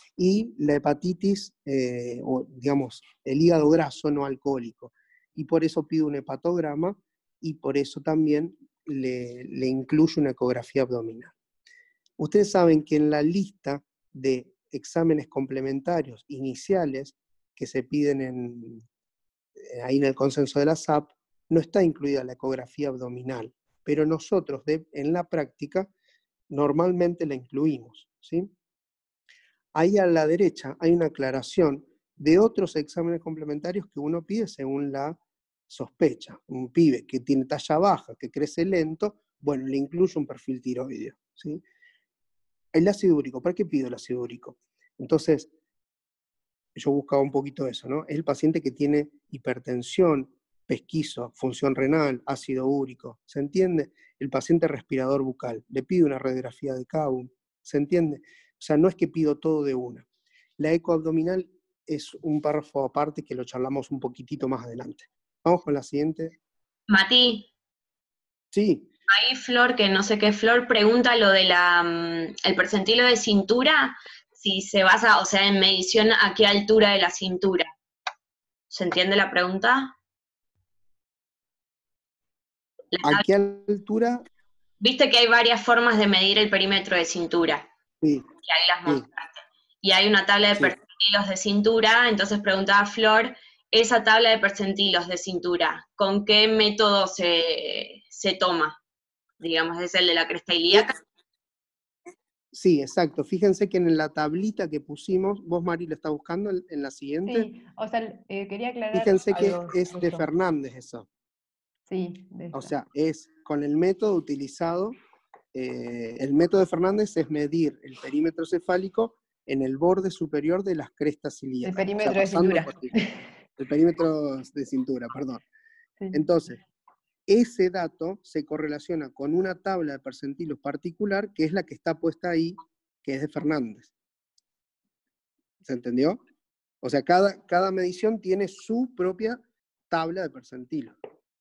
Y la hepatitis, eh, o digamos, el hígado graso no alcohólico. Y por eso pido un hepatograma y por eso también le, le incluyo una ecografía abdominal. Ustedes saben que en la lista de exámenes complementarios iniciales que se piden en, ahí en el consenso de la S A P, no está incluida la ecografía abdominal, pero nosotros de, en la práctica normalmente la incluimos, ¿sí? Ahí a la derecha hay una aclaración de otros exámenes complementarios que uno pide según la sospecha. Un pibe que tiene talla baja, que crece lento, bueno, le incluye un perfil tiroideo, ¿sí? El ácido úrico, ¿para qué pido el ácido úrico? Entonces, yo buscaba un poquito eso, ¿no? Es el paciente que tiene hipertensión, pesquiso, función renal, ácido úrico, ¿se entiende? El paciente respirador bucal, le pido una radiografía de Cavum, ¿se entiende? O sea, no es que pido todo de una. La eco abdominal es un párrafo aparte que lo charlamos un poquitito más adelante. Vamos con la siguiente. Mati, Sí. ahí Flor, que no sé qué Flor, pregunta lo de la mm, el percentilo de cintura, si se basa, o sea, en medición a qué altura de la cintura. ¿Se entiende la pregunta? La ¿A tab- qué altura? Viste que hay varias formas de medir el perímetro de cintura, Sí, y ahí las sí, mostraste. Y hay una tabla de sí. percentilos de cintura, entonces preguntaba Flor, esa tabla de percentilos de cintura, ¿con qué método se, se toma? Digamos, ¿es el de la cresta Eh, ilíaca? Sí, exacto. Fíjense que en la tablita que pusimos, vos Mari lo está buscando en, en la siguiente, Sí, o sea, eh, quería aclarar fíjense que algo es de de eso. Fernández eso. Sí, de O esta. sea, es con el método utilizado, eh, el método de Fernández es medir el perímetro cefálico en el borde superior de las crestas El ilíacas, o sea, perímetro de pasando cintura. por el, el perímetro de cintura, perdón. Sí. Entonces, ese dato se correlaciona con una tabla de percentilos particular, que es la que está puesta ahí, que es de Fernández. ¿Se entendió? O sea, cada, cada medición tiene su propia tabla de percentilo.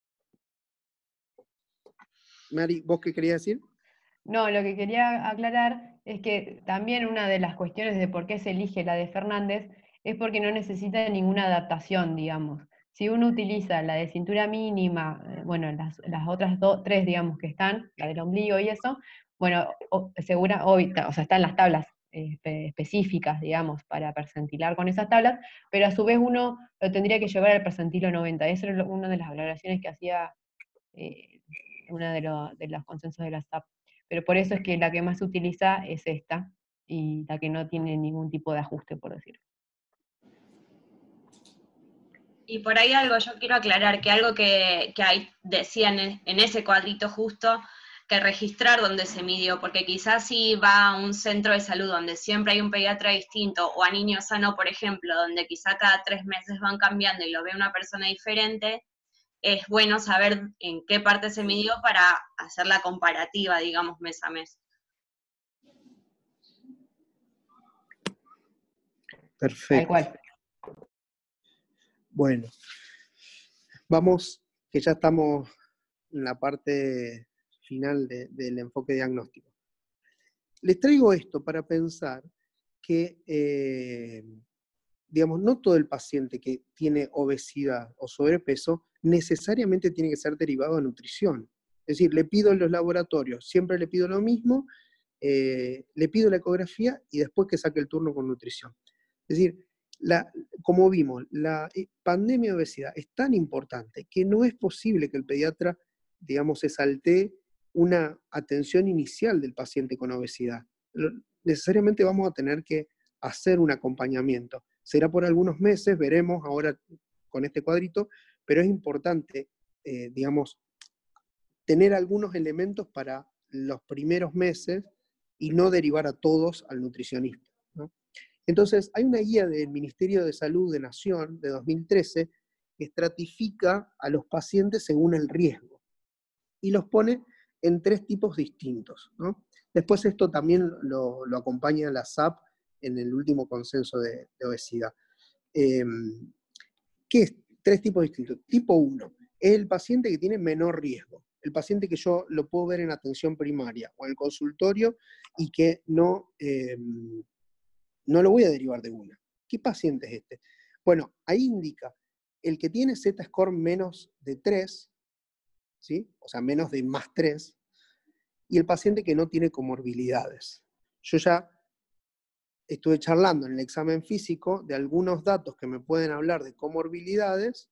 Mari, ¿vos qué querías decir? No, lo que quería aclarar es que también una de las cuestiones de por qué se elige la de Fernández es porque no necesita ninguna adaptación, digamos. Si uno utiliza la de cintura mínima, eh, bueno, las, las otras dos, tres, digamos, que están, la del ombligo y eso, bueno, o, segura, o, o sea, están las tablas eh, espe- específicas, digamos, para percentilar con esas tablas, pero a su vez uno lo tendría que llevar al percentilo noventa. Esa era lo- una de las aclaraciones que hacía eh, una de, lo- de los consensos de la S A P. Pero por eso es que la que más se utiliza es esta, y la que no tiene ningún tipo de ajuste, por decirlo. Y por ahí algo yo quiero aclarar, que algo que, que ahí decían en, en ese cuadrito justo, que registrar dónde se midió, porque quizás si va a un centro de salud donde siempre hay un pediatra distinto, o a niño sano, por ejemplo, donde quizá cada tres meses van cambiando y lo ve una persona diferente, es bueno saber en qué parte se midió para hacer la comparativa, digamos, mes a mes. Perfecto. Tal cual. Bueno, vamos, que ya estamos en la parte final de, del enfoque diagnóstico. Les traigo esto para pensar que, eh, digamos, no todo el paciente que tiene obesidad o sobrepeso necesariamente tiene que ser derivado a nutrición. Es decir, le pido en los laboratorios, siempre le pido lo mismo, eh, le pido la ecografía y después que saque el turno con nutrición. Es decir, la, como vimos, la pandemia de obesidad es tan importante que no es posible que el pediatra, digamos, se saltee una atención inicial del paciente con obesidad. Necesariamente vamos a tener que hacer un acompañamiento. Será por algunos meses, veremos ahora con este cuadrito, pero es importante, eh, digamos, tener algunos elementos para los primeros meses y no derivar a todos al nutricionista, ¿no? Entonces, hay una guía del Ministerio de Salud de Nación de dos mil trece que estratifica a los pacientes según el riesgo y los pone en tres tipos distintos, ¿no? Después esto también lo, lo acompaña la S A P en el último consenso de, de obesidad. Eh, ¿Qué es? Tres tipos distintos. Tipo uno, es el paciente que tiene menor riesgo, el paciente que yo lo puedo ver en atención primaria o en el consultorio y que no, eh, no lo voy a derivar de una. ¿Qué paciente es este? Bueno, ahí indica el que tiene Z-score menos de tres, ¿sí? O sea, menos de más tres, y el paciente que no tiene comorbilidades. Yo ya estuve charlando en el examen físico de algunos datos que me pueden hablar de comorbilidades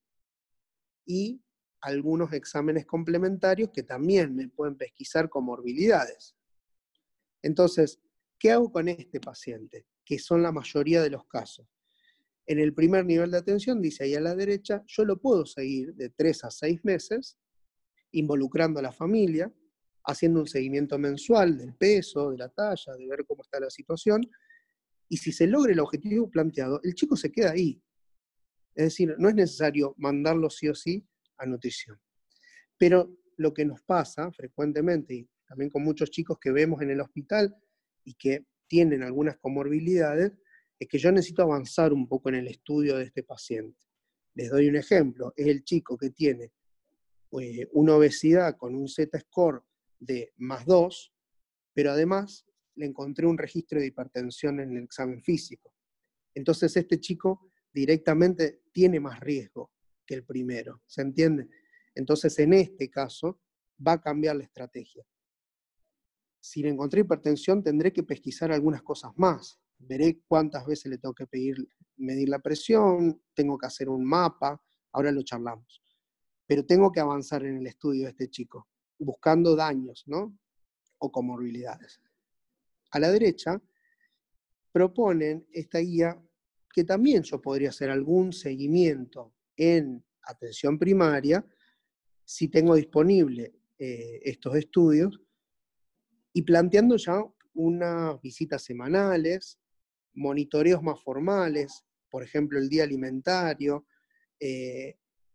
y algunos exámenes complementarios que también me pueden pesquisar comorbilidades. Entonces, ¿qué hago con este paciente? Que son la mayoría de los casos. En el primer nivel de atención, dice ahí a la derecha, yo lo puedo seguir de tres a seis meses, involucrando a la familia, haciendo un seguimiento mensual del peso, de la talla, de ver cómo está la situación, y si se logra el objetivo planteado, el chico se queda ahí. Es decir, no es necesario mandarlo sí o sí a nutrición. Pero lo que nos pasa frecuentemente, y también con muchos chicos que vemos en el hospital y que tienen algunas comorbilidades, es que yo necesito avanzar un poco en el estudio de este paciente. Les doy un ejemplo, es el chico que tiene eh, una obesidad con un Z-score de más dos, pero además le encontré un registro de hipertensión en el examen físico. Entonces este chico directamente tiene más riesgo que el primero, ¿se entiende? Entonces en este caso va a cambiar la estrategia. Si le encontré hipertensión tendré que pesquisar algunas cosas más. Veré cuántas veces le tengo que pedir, medir la presión, tengo que hacer un mapa, ahora lo charlamos. Pero tengo que avanzar en el estudio de este chico, buscando daños, ¿no? O comorbilidades. A la derecha proponen esta guía que también yo podría hacer algún seguimiento en atención primaria si tengo disponible eh, estos estudios y planteando ya unas visitas semanales, monitoreos más formales, por ejemplo el día alimentario, eh,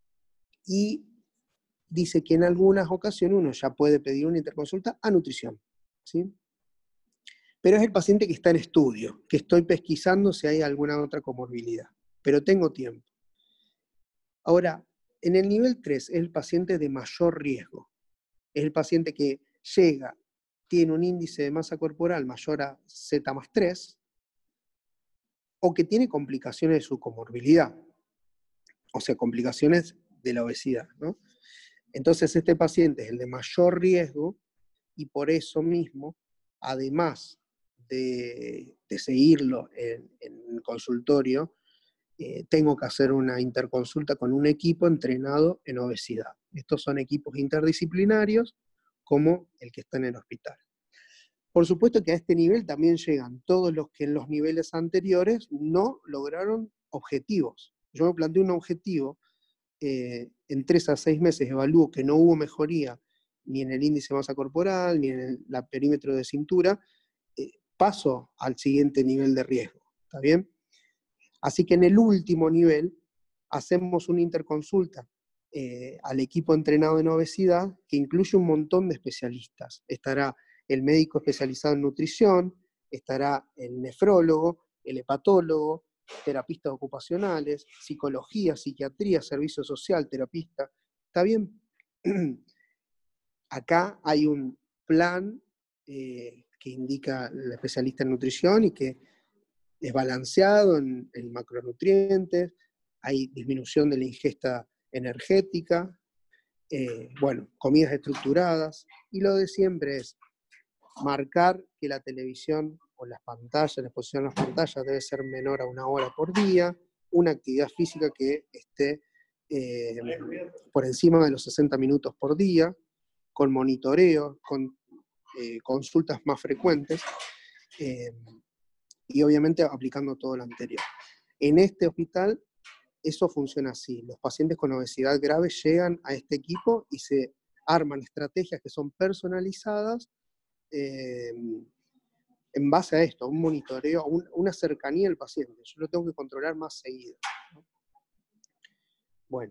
y dice que en algunas ocasiones uno ya puede pedir una interconsulta a nutrición, ¿sí? pero es el paciente que está en estudio, que estoy pesquisando si hay alguna otra comorbilidad, pero tengo tiempo. Ahora, en el nivel tres es el paciente de mayor riesgo. Es el paciente que llega, tiene un índice de masa corporal mayor a Z más tres, o que tiene complicaciones de su comorbilidad, o sea, complicaciones de la obesidad, ¿no? Entonces este paciente es el de mayor riesgo, y por eso mismo, además de, de seguirlo en, en el consultorio, eh, tengo que hacer una interconsulta con un equipo entrenado en obesidad. Estos son equipos interdisciplinarios, como el que está en el hospital. Por supuesto que a este nivel también llegan todos los que en los niveles anteriores no lograron objetivos. Yo me planteé un objetivo, eh, en tres a seis meses evalúo que no hubo mejoría ni en el índice de masa corporal, ni en el la perímetro de cintura, eh, paso al siguiente nivel de riesgo, ¿está bien? Así que en el último nivel hacemos una interconsulta eh, al equipo entrenado en obesidad, que incluye un montón de especialistas. Estará el médico especializado en nutrición, estará el nefrólogo, el hepatólogo, terapistas ocupacionales, psicología, psiquiatría, servicio social, terapista. ¿Está bien? Acá hay un plan eh, que indica el especialista en nutrición y que es balanceado en, en macronutrientes, hay disminución de la ingesta energética, eh, bueno, comidas estructuradas, y lo de siempre es marcar que la televisión o las pantallas, la exposición a las pantallas debe ser menor a una hora por día, una actividad física que esté eh, por encima de los sesenta minutos por día, con monitoreo, con eh, consultas más frecuentes, eh, y obviamente aplicando todo lo anterior. En este hospital eso funciona así. Los pacientes con obesidad grave llegan a este equipo y se arman estrategias que son personalizadas eh, en base a esto, un monitoreo, un, una cercanía al paciente. Yo lo tengo que controlar más seguido, ¿no? Bueno,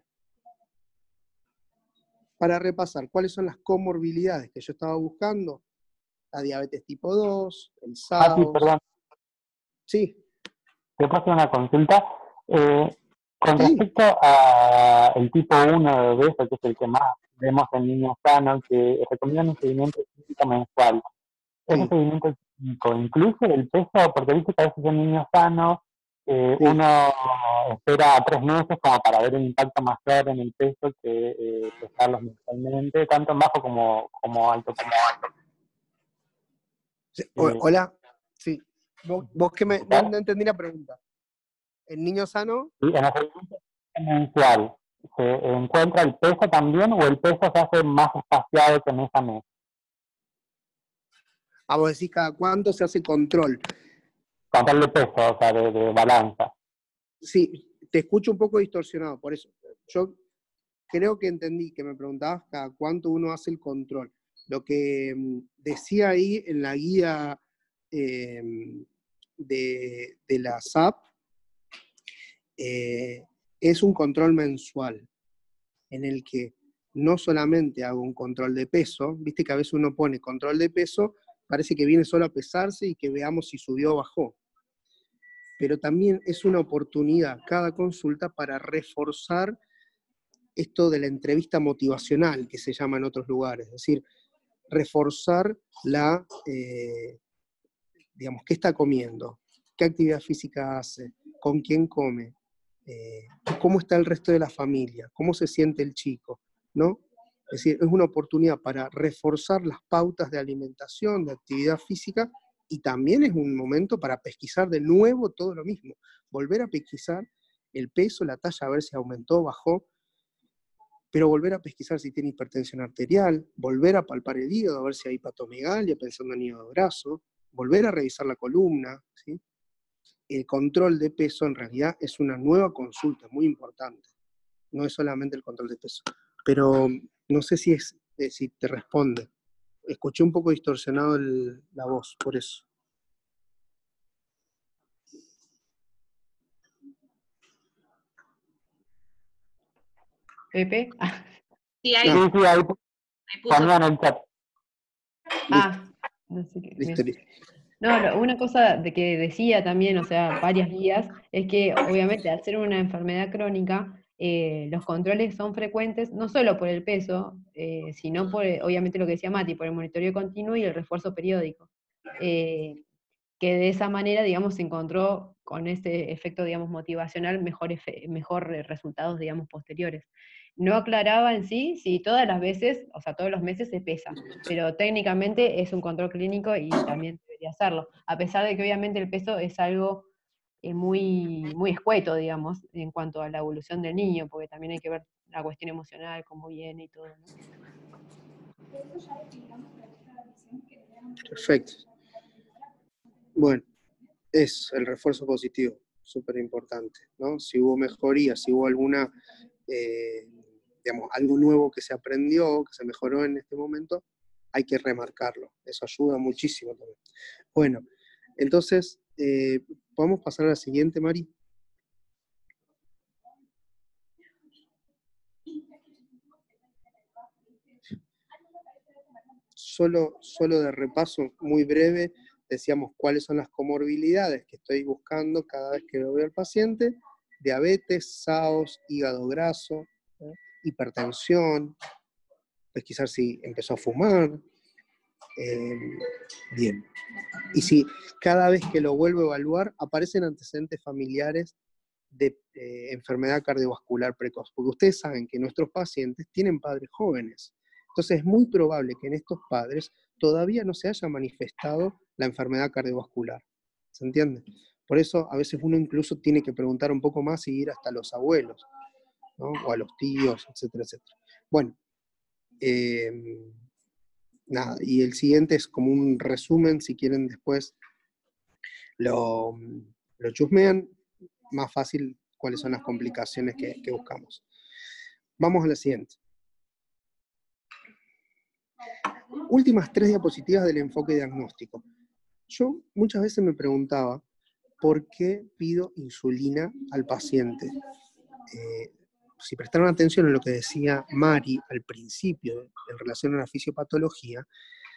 para repasar, ¿cuáles son las comorbilidades que yo estaba buscando? La diabetes tipo dos, el S A Ah, sí, O S. perdón. Sí. Te paso una consulta. Eh, con Sí. respecto al tipo uno de obeso, que es el que más vemos en niños sanos, que recomiendan un seguimiento clínico mensual. ¿Ese Sí. seguimiento clínico incluye el peso? Porque viste que a veces en niños sanos eh, Sí. uno espera tres meses como para ver un impacto más claro en el peso que eh, pesarlos mensualmente, tanto en bajo como, como alto. Como alto. Sí. Hola. Sí. ¿Vos, vos que me, no, no entendí la pregunta? ¿El niño sano? Sí, en el seguimiento mensual, ¿se encuentra el peso también o el peso se hace más espaciado que mes a mes? Ah, vos decís cada cuánto se hace control. Control de peso, o sea, de, de balanza. Sí, te escucho un poco distorsionado, por eso. Yo creo que entendí que me preguntabas cada cuánto uno hace el control. Lo que mm, decía ahí en la guía eh, de, de la S A P eh, es un control mensual, en el que no solamente hago un control de peso, viste que a veces uno pone control de peso, parece que viene solo a pesarse y que veamos si subió o bajó. Pero también es una oportunidad cada consulta para reforzar esto de la entrevista motivacional, que se llama en otros lugares, es decir, reforzar la, eh, digamos, qué está comiendo, qué actividad física hace, con quién come, eh, cómo está el resto de la familia, cómo se siente el chico, ¿no? Es decir, es una oportunidad para reforzar las pautas de alimentación, de actividad física, y también es un momento para pesquisar de nuevo todo lo mismo, volver a pesquisar el peso, la talla, a ver si aumentó o bajó, pero volver a pesquisar si tiene hipertensión arterial, volver a palpar el hígado, a ver si hay hepatomegalia, pensando en hígado graso, volver a revisar la columna, ¿sí? El control de peso en realidad es una nueva consulta muy importante, no es solamente el control de peso. Pero no sé si, es, eh, si te responde. Escuché un poco distorsionado el, la voz, por eso. ¿Pepe? Sí, ahí, Ah, Sí, sí, ahí ahí puso. ponía en el chat. Ah, no sé qué. listo, Bien. listo. No, lo- una cosa de que decía también, o sea, varias guías, es que obviamente al ser una enfermedad crónica, eh, los controles son frecuentes, no solo por el peso, eh, sino por, eh, obviamente lo que decía Mati, por el monitoreo continuo y el refuerzo periódico. Eh, que de esa manera, digamos, se encontró con ese efecto, digamos, motivacional, mejor, efe- mejor eh, resultados, digamos, posteriores. No aclaraba en sí si todas las veces, o sea, todos los meses se pesa, pero técnicamente es un control clínico y también debería hacerlo, a pesar de que obviamente el peso es algo eh, muy, muy escueto, digamos, en cuanto a la evolución del niño, porque también hay que ver la cuestión emocional, cómo viene y todo, ¿no? Perfecto. Bueno, es el refuerzo positivo, súper importante, ¿no? Si hubo mejoría, si hubo alguna, eh, digamos, algo nuevo que se aprendió, que se mejoró en este momento, hay que remarcarlo. Eso ayuda muchísimo también. Bueno, entonces, eh, ¿podemos pasar a la siguiente, Mari? Solo, solo de repaso muy breve, decíamos cuáles son las comorbilidades que estoy buscando cada vez que lo veo al paciente: diabetes, S A O S, hígado graso, ¿eh? Hipertensión, pesquisar si empezó a fumar. Eh, bien. Y si cada vez que lo vuelvo a evaluar aparecen antecedentes familiares de eh, enfermedad cardiovascular precoz, porque ustedes saben que nuestros pacientes tienen padres jóvenes. Entonces es muy probable que en estos padres todavía no se haya manifestado la enfermedad cardiovascular. ¿Se entiende? Por eso a veces uno incluso tiene que preguntar un poco más y ir hasta los abuelos, ¿no? O a los tíos, etcétera, etcétera. Bueno, eh, nada, y el siguiente es como un resumen, si quieren después lo, lo chusmean, más fácil cuáles son las complicaciones que, que buscamos. Vamos a la siguiente. Últimas tres diapositivas del enfoque diagnóstico. Yo muchas veces me preguntaba por qué pido insulina al paciente. Eh, si prestaron atención a lo que decía Mari al principio en relación a la fisiopatología,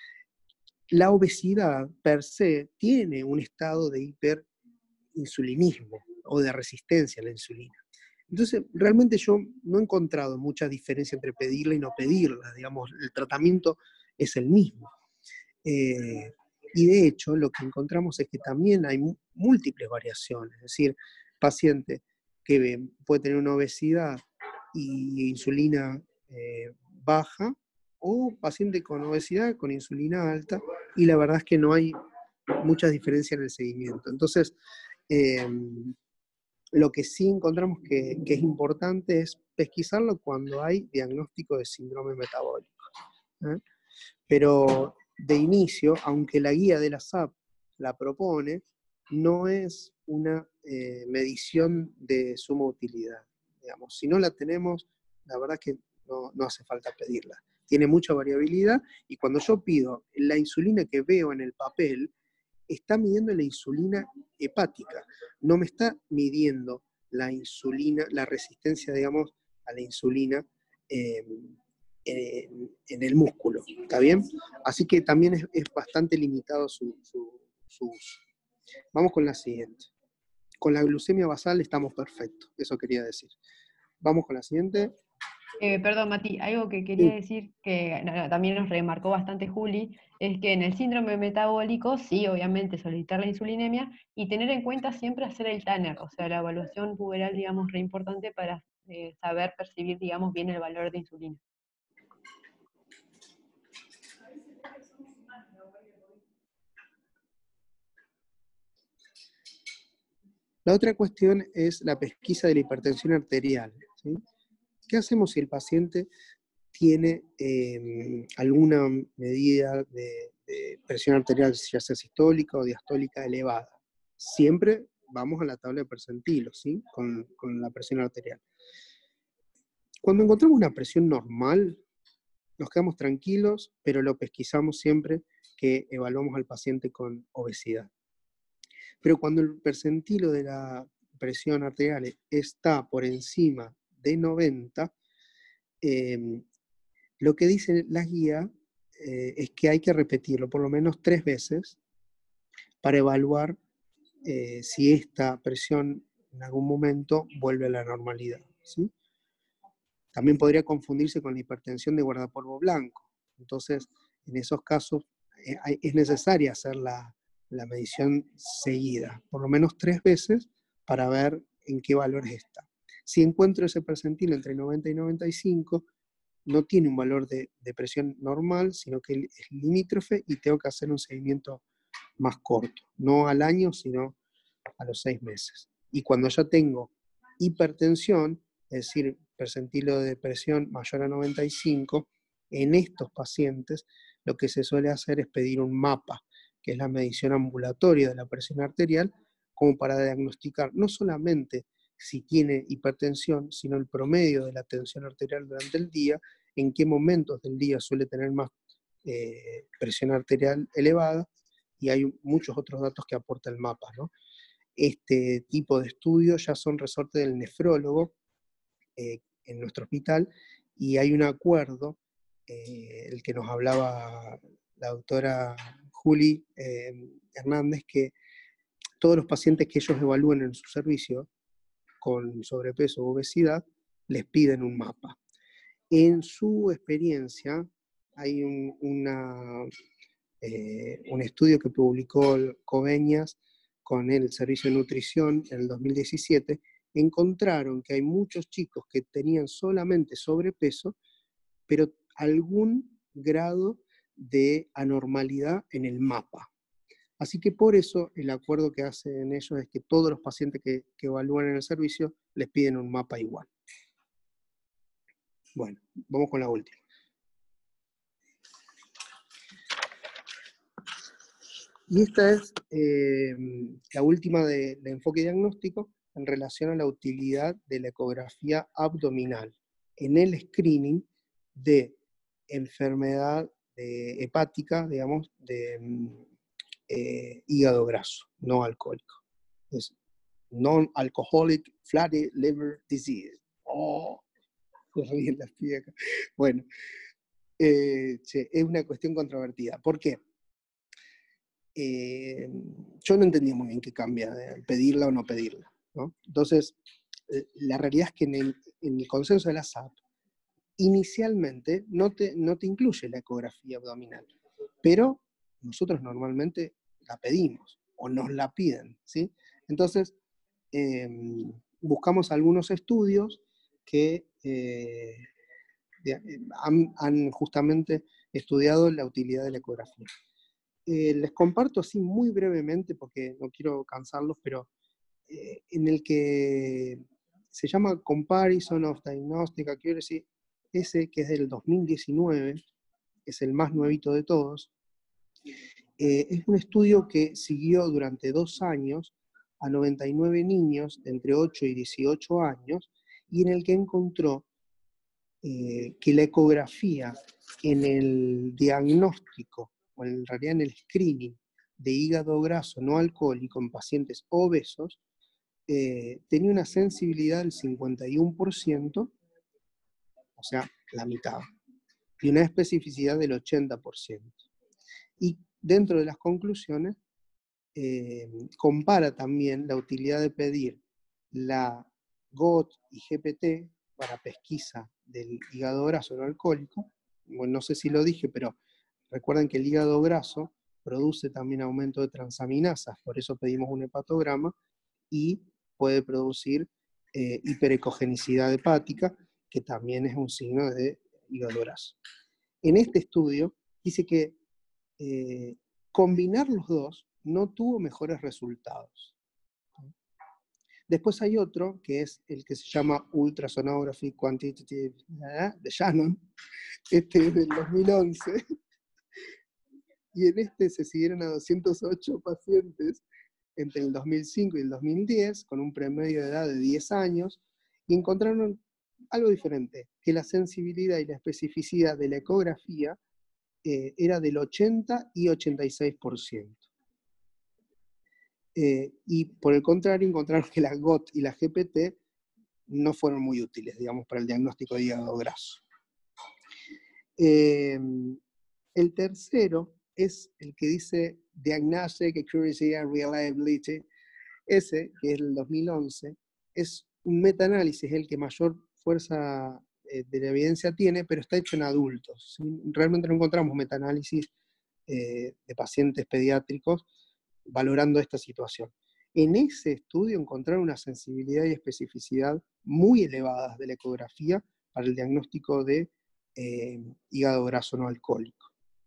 la obesidad per se tiene un estado de hiperinsulinismo o de resistencia a la insulina. Entonces, realmente yo no he encontrado mucha diferencia entre pedirla y no pedirla, digamos, el tratamiento es el mismo. Eh, y de hecho, lo que encontramos es que también hay múltiples variaciones, es decir, paciente que puede tener una obesidad y insulina eh, baja, o paciente con obesidad con insulina alta, y la verdad es que no hay mucha diferencia en el seguimiento. Entonces, eh, lo que sí encontramos que, que es importante es pesquisarlo cuando hay diagnóstico de síndrome metabólico, ¿eh? Pero de inicio, aunque la guía de la S A P la propone, no es una eh, medición de suma utilidad. Digamos, si no la tenemos, la verdad es que no, no hace falta pedirla. Tiene mucha variabilidad, y cuando yo pido la insulina que veo en el papel, está midiendo la insulina hepática, no me está midiendo la insulina, la resistencia, digamos, a la insulina eh, en, en el músculo, ¿está bien? Así que también es, es bastante limitado su, su, su uso. Vamos con la siguiente. Con la glucemia basal estamos perfectos, eso quería decir. Vamos con la siguiente. Eh, perdón, Mati, algo que quería decir que no, no, también nos remarcó bastante Juli, es que en el síndrome metabólico, sí, obviamente solicitar la insulinemia y tener en cuenta siempre hacer el Tanner, o sea, la evaluación puberal, digamos, re importante para eh, saber percibir, digamos, bien el valor de insulina. La otra cuestión es la pesquisa de la hipertensión arterial, ¿sí? ¿Qué hacemos si el paciente tiene eh, alguna medida de, de presión arterial, ya sea sistólica o diastólica, elevada? Siempre vamos a la tabla de percentilos, ¿sí? Con, con la presión arterial. Cuando encontramos una presión normal, nos quedamos tranquilos, pero lo pesquisamos siempre que evaluamos al paciente con obesidad. Pero cuando el percentilo de la presión arterial está por encima de noventa, eh, lo que dice la guía eh, es que hay que repetirlo por lo menos tres veces para evaluar eh, si esta presión en algún momento vuelve a la normalidad, ¿sí? También podría confundirse con la hipertensión de guardapolvo blanco. Entonces, en esos casos eh, hay, es necesaria hacer la, la medición seguida, por lo menos tres veces, para ver en qué valores está. Si encuentro ese percentil entre noventa y noventa y cinco, no tiene un valor de, de presión normal, sino que es limítrofe y tengo que hacer un seguimiento más corto, no al año, sino a los seis meses. Y cuando ya tengo hipertensión, es decir, percentilo de presión mayor a noventa y cinco, en estos pacientes lo que se suele hacer es pedir un mapa, que es la medición ambulatoria de la presión arterial, como para diagnosticar no solamente si tiene hipertensión, sino el promedio de la tensión arterial durante el día, en qué momentos del día suele tener más eh, presión arterial elevada, y hay muchos otros datos que aporta el mapa, ¿no? Este tipo de estudios ya son resorte del nefrólogo eh, en nuestro hospital, y hay un acuerdo, eh, el que nos hablaba la doctora Juli eh, Hernández, que todos los pacientes que ellos evalúen en su servicio con sobrepeso o obesidad, les piden un mapa. En su experiencia, hay un, una, eh, un estudio que publicó Coveñas con el Servicio de Nutrición en el dos mil diecisiete, encontraron que hay muchos chicos que tenían solamente sobrepeso, pero algún grado de anormalidad en el mapa. Así que por eso el acuerdo que hacen ellos es que todos los pacientes que, que evalúan en el servicio les piden un mapa igual. Bueno, vamos con la última. Y esta es eh, la última de, de enfoque diagnóstico en relación a la utilidad de la ecografía abdominal en el screening de enfermedad de, hepática, digamos, de eh, hígado graso, no alcohólico. Es Non-Alcoholic Fatty Liver Disease. Oh, se ríen las pibas acá. Bueno, eh, che, es una cuestión controvertida. ¿Por qué? Eh, yo no entendía muy bien qué cambia de pedirla o no pedirla, ¿no? Entonces, eh, la realidad es que en el, en el consenso de la S A P, inicialmente no te, no te incluye la ecografía abdominal, pero nosotros normalmente la pedimos, o nos la piden, ¿sí? Entonces, eh, buscamos algunos estudios que eh, de, han, han justamente estudiado la utilidad de la ecografía. Eh, les comparto así muy brevemente, porque no quiero cansarlos, pero eh, en el que se llama Comparison of Diagnostic Accuracy, ese que es del dos mil diecinueve, es el más nuevito de todos. Eh, es un estudio que siguió durante dos años a noventa y nueve niños de entre ocho y dieciocho años, y en el que encontró eh, que la ecografía en el diagnóstico, o en realidad en el screening de hígado graso no alcohólico en pacientes obesos, eh, tenía una sensibilidad del cincuenta y uno por ciento, o sea, la mitad, y una especificidad del ochenta por ciento. Y dentro de las conclusiones, eh, compara también la utilidad de pedir la G O T y G P T para pesquisa del hígado graso no alcohólico. Bueno, no sé si lo dije, pero recuerden que el hígado graso produce también aumento de transaminasas, por eso pedimos un hepatograma, y puede producir eh, hiperecogenicidad hepática, que también es un signo de hígado graso. En este estudio dice que eh, combinar los dos no tuvo mejores resultados. Después hay otro, que es el que se llama Ultrasonography Quantitative de Shannon, este es del dos mil once, y en este se siguieron a doscientos ocho pacientes entre el dos mil cinco y el dos mil diez, con un promedio de edad de diez años, y encontraron algo diferente, que la sensibilidad y la especificidad de la ecografía eh, era del ochenta y ochenta y seis por ciento. Eh, y por el contrario, encontraron que la G O T y la G P T no fueron muy útiles, digamos, para el diagnóstico de hígado graso. Eh, el tercero es el que dice Diagnostic Accuracy and Reliability. Ese, que es el dos mil once, es un metaanálisis, el que mayor fuerza eh, de la evidencia tiene, pero está hecho en adultos, ¿sí? Realmente no encontramos metaanálisis eh, de pacientes pediátricos valorando esta situación. En ese estudio encontraron una sensibilidad y especificidad muy elevadas de la ecografía para el diagnóstico de eh, hígado graso no alcohólico.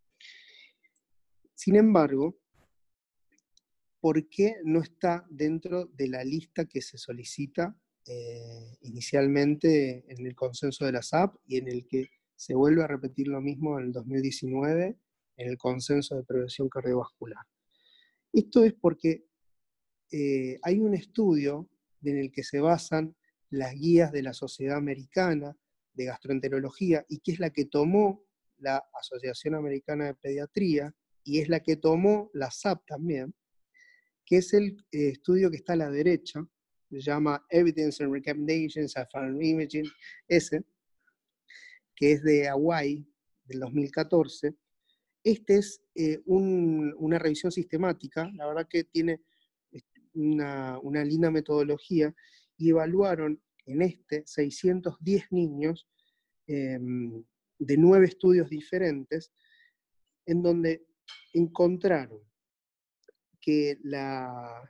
Sin embargo, ¿por qué no está dentro de la lista que se solicita eh, inicialmente en el consenso de la S A P y en el que se vuelve a repetir lo mismo en el dos mil diecinueve en el consenso de prevención cardiovascular? Esto es porque eh, hay un estudio en el que se basan las guías de la Sociedad Americana de Gastroenterología, y que es la que tomó la Asociación Americana de Pediatría, y es la que tomó la S A P también, que es el eh, estudio que está a la derecha, se llama Evidence and Recommendations of Imaging, ese, que es de Hawaii, del dos mil catorce. Este es eh, un, una revisión sistemática, la verdad que tiene una, una linda metodología, y evaluaron en este seiscientos diez niños eh, de nueve estudios diferentes, en donde encontraron que la...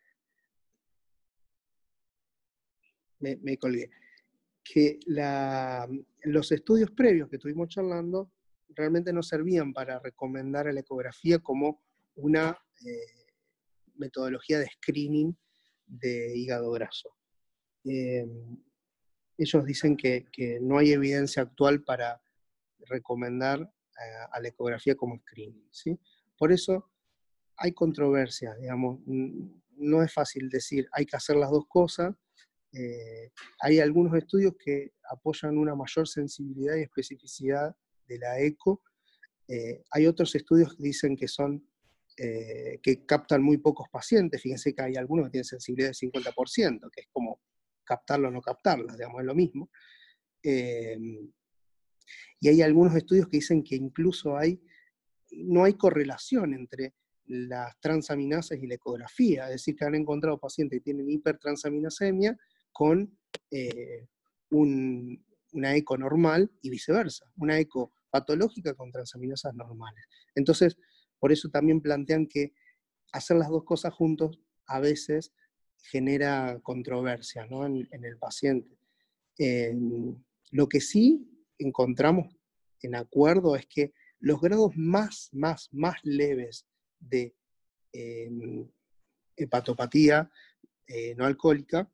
Me, me colgué. Que la, los estudios previos que estuvimos charlando realmente no servían para recomendar a la ecografía como una eh, metodología de screening de hígado graso. Eh, ellos dicen que, que no hay evidencia actual para recomendar a, a la ecografía como screening, ¿sí? Por eso hay controversia, digamos, no es fácil decir hay que hacer las dos cosas. Eh, hay algunos estudios que apoyan una mayor sensibilidad y especificidad de la eco. Eh, hay otros estudios que dicen que son eh, que captan muy pocos pacientes. Fíjense que hay algunos que tienen sensibilidad del cincuenta por ciento, que es como captarlo o no captarlo, digamos, es lo mismo. Eh, y hay algunos estudios que dicen que incluso hay, no hay correlación entre las transaminasas y la ecografía, es decir, que han encontrado pacientes que tienen hipertransaminasemia con eh, un, una eco normal y viceversa, una eco patológica con transaminasas normales. Entonces, por eso también plantean que hacer las dos cosas juntos a veces genera controversia, ¿no? en, en el paciente. Eh, lo que sí encontramos en acuerdo es que los grados más, más, más leves de eh, hepatopatía eh, no alcohólica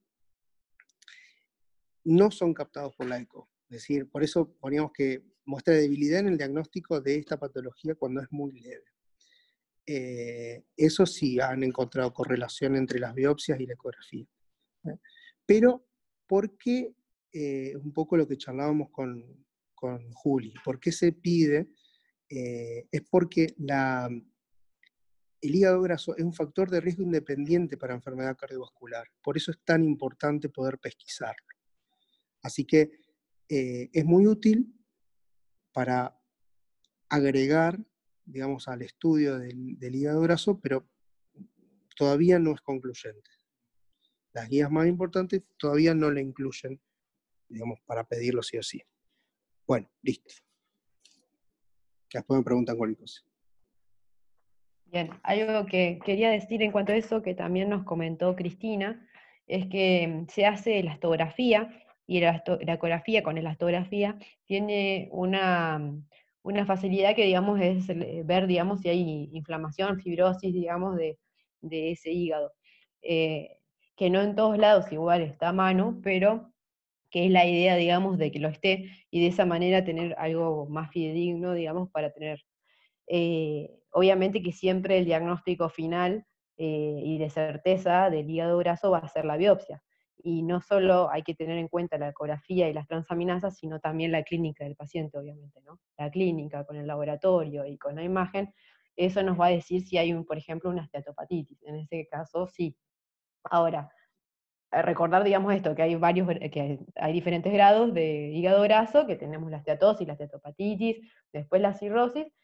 no son captados por la eco. Es decir, por eso poníamos que muestra debilidad en el diagnóstico de esta patología cuando es muy leve. Eh, eso sí han encontrado correlación entre las biopsias y la ecografía. ¿Eh? Pero, ¿por qué? Eh, un poco lo que charlábamos con, con Juli, ¿por qué se pide? Eh, es porque la, el hígado graso es un factor de riesgo independiente para enfermedad cardiovascular. Por eso es tan importante poder pesquisarlo. Así que eh, es muy útil para agregar, digamos, al estudio del, del hígado graso, pero todavía no es concluyente. Las guías más importantes todavía no le incluyen, digamos, para pedirlo sí o sí. Bueno, listo. Después me preguntan cualquier cosa. Bien, algo que quería decir en cuanto a eso, que también nos comentó Cristina, es que se hace elastografía, y la, la ecografía con elastografía tiene una, una facilidad que, digamos, es ver, digamos, si hay inflamación, fibrosis, digamos, de, de ese hígado. Eh, que no en todos lados igual está a mano, pero que es la idea, digamos, de que lo esté, y de esa manera tener algo más fidedigno, digamos, para tener... Eh, obviamente que siempre el diagnóstico final eh, y de certeza del hígado graso va a ser la biopsia. Y no solo hay que tener en cuenta la ecografía y las transaminasas, sino también la clínica del paciente, obviamente, ¿no? La clínica con el laboratorio y con la imagen, eso nos va a decir si hay, un, por ejemplo, una esteatopatitis. En ese caso, sí. Ahora, recordar, digamos, esto, que hay varios, que hay diferentes grados de hígado graso, que tenemos la esteatosis, la esteatopatitis, después la cirrosis,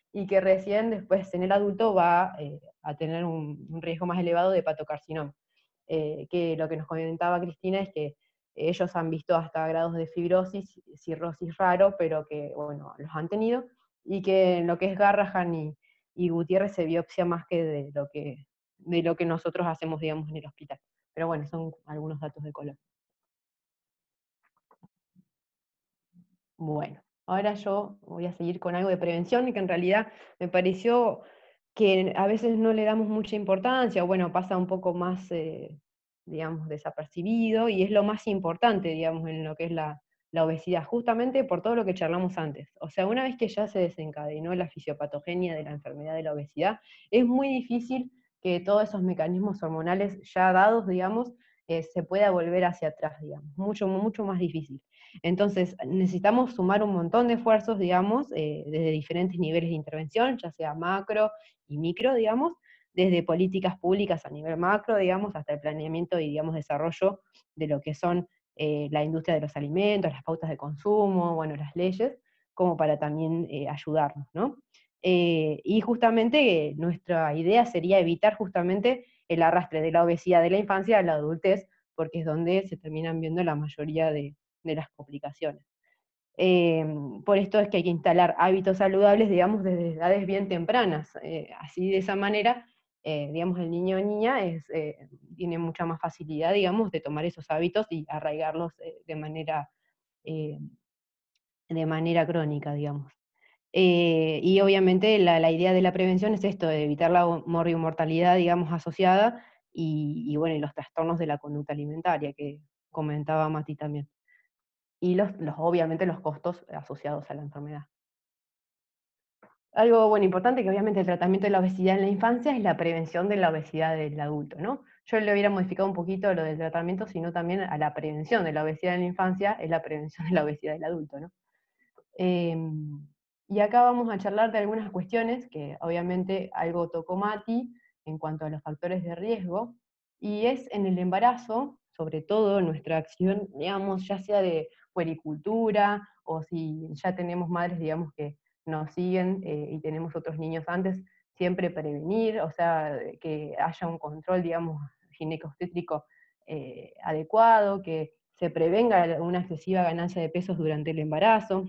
y que recién después en el adulto va eh, a tener un, un riesgo más elevado de hepatocarcinoma. Eh, que lo que nos comentaba Cristina es que ellos han visto hasta grados de fibrosis, cirrosis raro, pero que, bueno, los han tenido, y que en lo que es Garrahan y, y Gutiérrez se biopsia más que de lo que, de lo que nosotros hacemos, digamos, en el hospital. Pero bueno, son algunos datos de color. Bueno, ahora yo voy a seguir con algo de prevención, y que en realidad me pareció que a veces no le damos mucha importancia, o bueno, pasa un poco más, eh, digamos, desapercibido, y es lo más importante, digamos, en lo que es la, la obesidad, justamente por todo lo que charlamos antes. O sea, una vez que ya se desencadenó la fisiopatogenia de la enfermedad de la obesidad, es muy difícil que todos esos mecanismos hormonales ya dados, digamos, eh, se pueda volver hacia atrás, digamos, mucho, mucho más difícil. Entonces, necesitamos sumar un montón de esfuerzos, digamos, eh, desde diferentes niveles de intervención, ya sea macro y micro, digamos, desde políticas públicas a nivel macro, digamos, hasta el planeamiento y, digamos, desarrollo de lo que son eh, la industria de los alimentos, las pautas de consumo, bueno, las leyes, como para también eh, ayudarnos, ¿no? Eh, y justamente eh, nuestra idea sería evitar justamente el arrastre de la obesidad de la infancia a la adultez, porque es donde se terminan viendo la mayoría de, de las complicaciones. Eh, por esto es que hay que instalar hábitos saludables, digamos, desde edades bien tempranas. Eh, así, de esa manera, eh, digamos, el niño o niña es, eh, tiene mucha más facilidad, digamos, de tomar esos hábitos y arraigarlos eh, de manera, eh, de manera crónica, digamos. Eh, y obviamente la, la idea de la prevención es esto, de evitar la morbimortalidad, digamos, asociada, y, y bueno, y los trastornos de la conducta alimentaria, que comentaba Mati también. Y los, los, obviamente los costos asociados a la enfermedad. Algo bueno, importante, que obviamente el tratamiento de la obesidad en la infancia es la prevención de la obesidad del adulto, ¿no? Yo le hubiera modificado un poquito lo del tratamiento, sino también a la prevención de la obesidad en la infancia, es la prevención de la obesidad del adulto, ¿no? Eh, y acá vamos a charlar de algunas cuestiones, que obviamente algo tocó Mati, en cuanto a los factores de riesgo, y es en el embarazo, sobre todo nuestra acción, digamos, ya sea de puericultura, o si ya tenemos madres, digamos, que nos siguen eh, y tenemos otros niños antes, siempre prevenir, o sea, que haya un control, digamos, ginecobstétrico eh, adecuado, que se prevenga una excesiva ganancia de pesos durante el embarazo,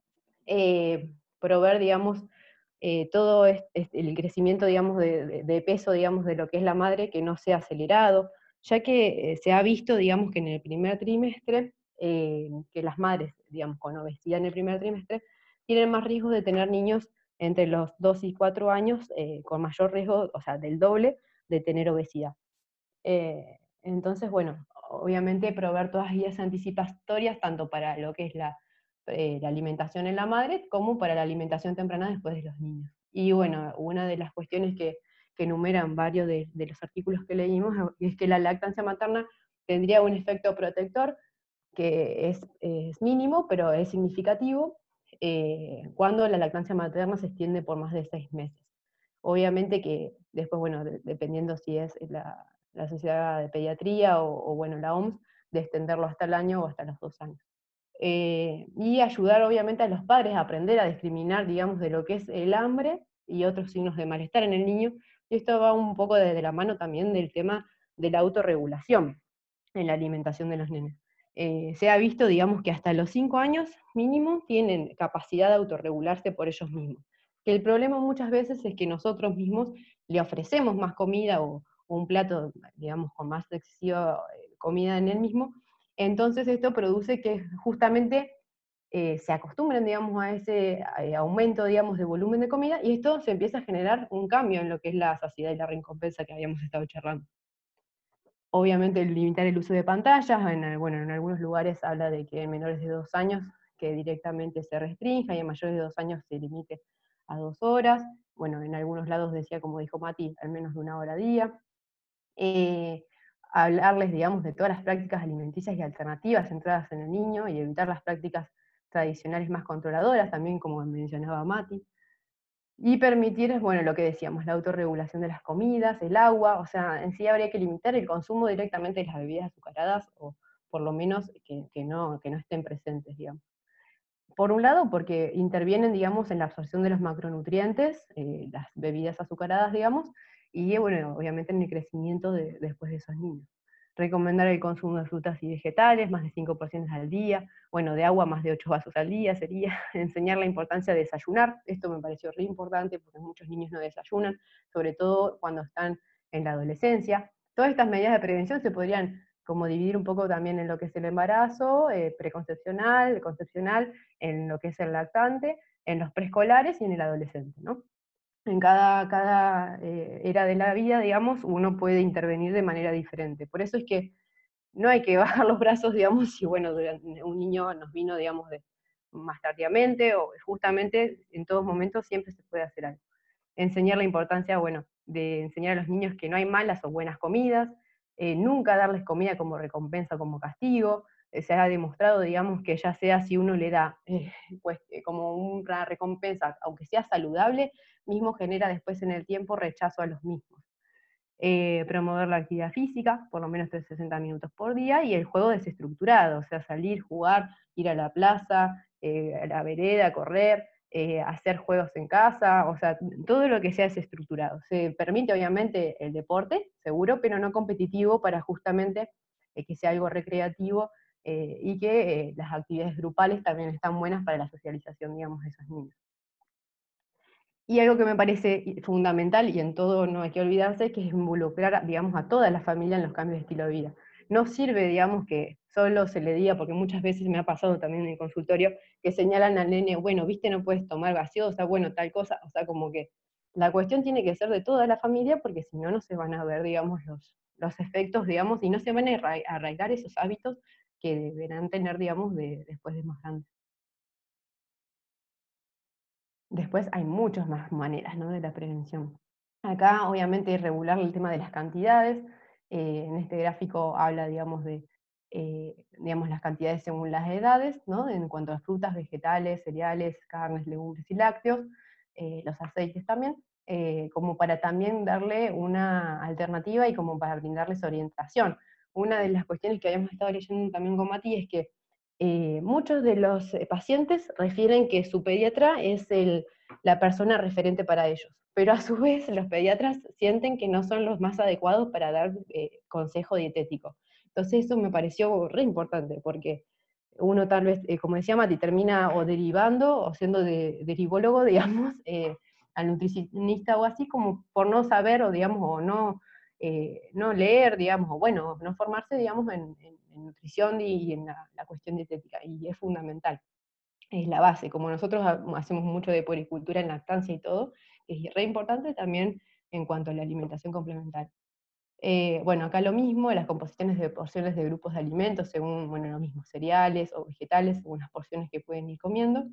eh, proveer, digamos, eh, todo este, el crecimiento, digamos, de, de, de peso, digamos, de lo que es la madre, que no sea acelerado, ya que eh, se ha visto, digamos, que en el primer trimestre, eh, que las madres, digamos, con obesidad en el primer trimestre, tienen más riesgo de tener niños entre los dos y cuatro años, eh, con mayor riesgo, o sea, del doble, de tener obesidad. Eh, entonces, bueno, obviamente proveer todas las guías anticipatorias, tanto para lo que es la, eh, la alimentación en la madre, como para la alimentación temprana después de los niños. Y bueno, una de las cuestiones que, que enumeran varios de, de los artículos que leímos es que la lactancia materna tendría un efecto protector que es, es mínimo, pero es significativo, eh, cuando la lactancia materna se extiende por más de seis meses. Obviamente que después, bueno, de, dependiendo si es la, la Sociedad de Pediatría o, o, bueno, la O M S, de extenderlo hasta el año o hasta los dos años. Eh, y ayudar obviamente a los padres a aprender a discriminar, digamos, de lo que es el hambre y otros signos de malestar en el niño, y esto va un poco de la mano también del tema de la autorregulación en la alimentación de los nenes. Eh, se ha visto, digamos, que hasta los cinco años mínimo tienen capacidad de autorregularse por ellos mismos. Que el problema muchas veces es que nosotros mismos le ofrecemos más comida o, o un plato, digamos, con más excesiva comida en el mismo, entonces esto produce que justamente eh, se acostumbren, digamos, a ese eh, aumento, digamos, de volumen de comida, y esto se empieza a generar un cambio en lo que es la saciedad y la recompensa que habíamos estado charlando. Obviamente limitar el uso de pantallas, en, bueno, en algunos lugares habla de que en menores de dos años que directamente se restrinja, y en mayores de dos años se limite a dos horas, bueno, en algunos lados decía, como dijo Mati, al menos de una hora a día. Eh, hablarles, digamos, de todas las prácticas alimenticias y alternativas centradas en el niño, y evitar las prácticas tradicionales más controladoras, también como mencionaba Mati. Y permitir, bueno, lo que decíamos, la autorregulación de las comidas, el agua, o sea, en sí habría que limitar el consumo directamente de las bebidas azucaradas, o por lo menos que, que, no, que no estén presentes, digamos. por un lado, porque intervienen, digamos, en la absorción de los macronutrientes, eh, las bebidas azucaradas, digamos, y bueno, obviamente en el crecimiento de, después de esos niños. Recomendar el consumo de frutas y vegetales, más de cinco porciones al día, bueno, de agua más de ocho vasos al día sería, enseñar la importancia de desayunar, esto me pareció re importante porque muchos niños no desayunan, sobre todo cuando están en la adolescencia. Todas estas medidas de prevención se podrían como dividir un poco también en lo que es el embarazo, eh, preconcepcional, concepcional, en lo que es el lactante, en los preescolares y en el adolescente, ¿no? En cada, cada eh, era de la vida, digamos, uno puede intervenir de manera diferente. Por eso es que no hay que bajar los brazos, digamos, si bueno, un niño nos vino, digamos, de, más tardíamente, o justamente en todos momentos siempre se puede hacer algo. Enseñar la importancia, bueno, de enseñar a los niños que no hay malas o buenas comidas, eh, nunca darles comida como recompensa o como castigo. Eh, se ha demostrado, digamos, que ya sea si uno le da eh, pues, eh, como una recompensa, aunque sea saludable, mismo genera después en el tiempo rechazo a los mismos. Eh, promover la actividad física, por lo menos trescientos sesenta minutos por día, y el juego desestructurado, o sea, salir, jugar, ir a la plaza, eh, a la vereda, correr, eh, hacer juegos en casa, o sea, todo lo que sea desestructurado. Se permite obviamente el deporte, seguro, pero no competitivo para justamente eh, que sea algo recreativo eh, y que eh, las actividades grupales también están buenas para la socialización, digamos, de esos niños. Y algo que me parece fundamental, y en todo no hay que olvidarse, que es involucrar, digamos, a toda la familia en los cambios de estilo de vida. No sirve, digamos, que solo se le diga, porque muchas veces me ha pasado también en el consultorio, que señalan al nene, bueno, viste, no puedes tomar gaseosa, bueno, tal cosa, o sea, como que la cuestión tiene que ser de toda la familia, porque si no, no se van a ver, digamos, los, los efectos, digamos, y no se van a arraigar esos hábitos que deberán tener, digamos, de, después de más grandes. Después hay muchas más maneras, ¿no?, de la prevención. Acá, obviamente, es regular el tema de las cantidades. Eh, en este gráfico habla, digamos, de eh, digamos, las cantidades según las edades, ¿no?, en cuanto a frutas, vegetales, cereales, carnes, legumbres y lácteos, eh, los aceites también, eh, como para también darle una alternativa y como para brindarles orientación. Una de las cuestiones que habíamos estado leyendo también con Mati es que eh, muchos de los eh, pacientes refieren que su pediatra es el, la persona referente para ellos, pero a su vez los pediatras sienten que no son los más adecuados para dar eh, consejo dietético. Entonces eso me pareció re importante, porque uno tal vez, eh, como decía Mati, termina o derivando o siendo de, derivólogo, digamos, eh, al nutricionista o así, como por no saber o, digamos, o no, eh, no leer, digamos, o bueno, no formarse, digamos, en, en, en nutrición y en la, la cuestión dietética, y es fundamental. Es la base, como nosotros hacemos mucho de puericultura en lactancia y todo, es re importante también en cuanto a la alimentación complementaria. Eh, bueno, acá lo mismo, las composiciones de porciones de grupos de alimentos, según, bueno, lo mismo, cereales o vegetales, según las porciones que pueden ir comiendo.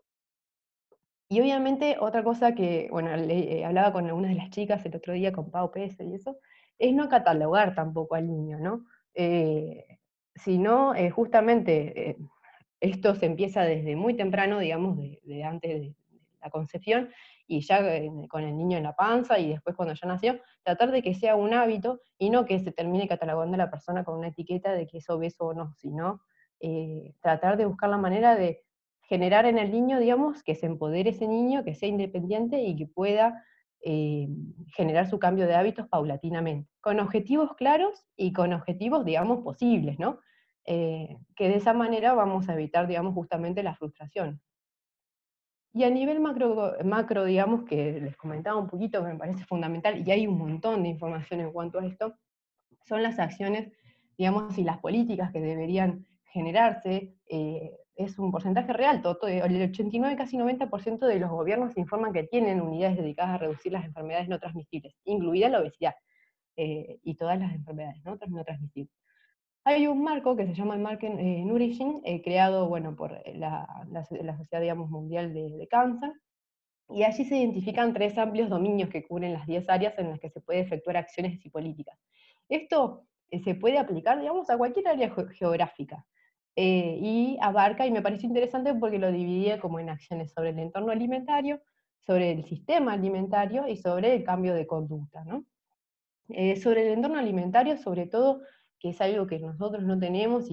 Y obviamente otra cosa que, bueno, le, eh, hablaba con algunas de las chicas el otro día, con Pau Pérez y eso, es no catalogar tampoco al niño, ¿no? Eh, sino eh, justamente eh, esto se empieza desde muy temprano, digamos, de, de antes de la concepción, y ya eh, con el niño en la panza, y después cuando ya nació, tratar de que sea un hábito, y no que se termine catalogando a la persona con una etiqueta de que es obeso o no, sino eh, tratar de buscar la manera de generar en el niño, digamos, que se empodere ese niño, que sea independiente y que pueda eh, generar su cambio de hábitos paulatinamente, con objetivos claros y con objetivos, digamos, posibles, ¿no? Eh, que de esa manera vamos a evitar, digamos, justamente la frustración. Y a nivel macro, macro, digamos, que les comentaba un poquito, que me parece fundamental, y hay un montón de información en cuanto a esto, son las acciones, digamos, y las políticas que deberían generarse. Eh, es un porcentaje real, todo, el ochenta y nueve, casi noventa por ciento de los gobiernos informan que tienen unidades dedicadas a reducir las enfermedades no transmisibles, incluida la obesidad, eh, y todas las enfermedades ¿no? no transmisibles. Hay un marco que se llama el Marco eh, Nourishing, eh, creado bueno, por la, la, la Sociedad digamos, Mundial de, de Cáncer, y allí se identifican tres amplios dominios que cubren las diez áreas en las que se puede efectuar acciones y políticas. Esto eh, se puede aplicar, digamos, a cualquier área geográfica, eh, y abarca, y me pareció interesante porque lo dividía como en acciones sobre el entorno alimentario, sobre el sistema alimentario y sobre el cambio de conducta, ¿no? Eh, sobre el entorno alimentario, sobre todo, que es algo que nosotros no tenemos y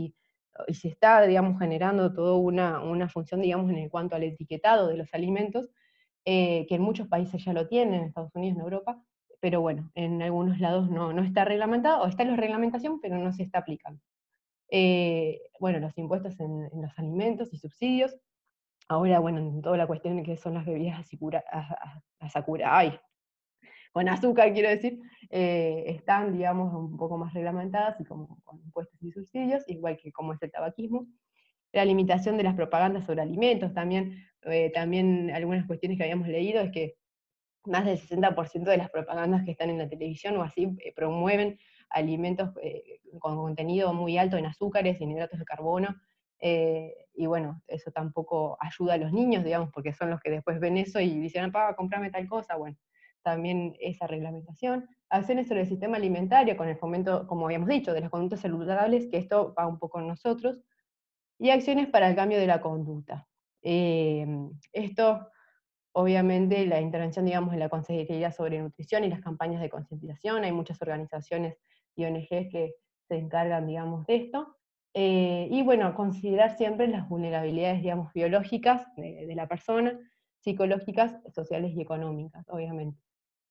y se está, digamos, generando toda una, una función, digamos, en cuanto al etiquetado de los alimentos, eh, que en muchos países ya lo tienen, en Estados Unidos, en Europa, pero bueno, en algunos lados no, no está reglamentado, o está en la reglamentación, pero no se está aplicando. Eh, bueno, los impuestos en, en los alimentos y subsidios, ahora, bueno, en toda la cuestión que son las bebidas asicura, a, a, a Sakura, ay, con azúcar quiero decir, eh, están, digamos, un poco más reglamentadas y como, con impuestos y subsidios, igual que como es el tabaquismo. La limitación de las propagandas sobre alimentos, también, eh, también algunas cuestiones que habíamos leído es que más del sesenta por ciento de las propagandas que están en la televisión o así eh, promueven alimentos eh, con contenido muy alto en azúcares y en hidratos de carbono, eh, y bueno, eso tampoco ayuda a los niños, digamos, porque son los que después ven eso y dicen, papá, comprame tal cosa, bueno, también esa reglamentación. Acciones sobre el sistema alimentario, con el fomento, como habíamos dicho, de las conductas saludables, que esto va un poco en nosotros, y acciones para el cambio de la conducta. Eh, esto, obviamente, la intervención, digamos, en la Consejería sobre Nutrición y las campañas de concientización, hay muchas organizaciones y O N Ges que se encargan, digamos, de esto. Eh, y bueno, considerar siempre las vulnerabilidades, digamos, biológicas de, de la persona, psicológicas, sociales y económicas, obviamente.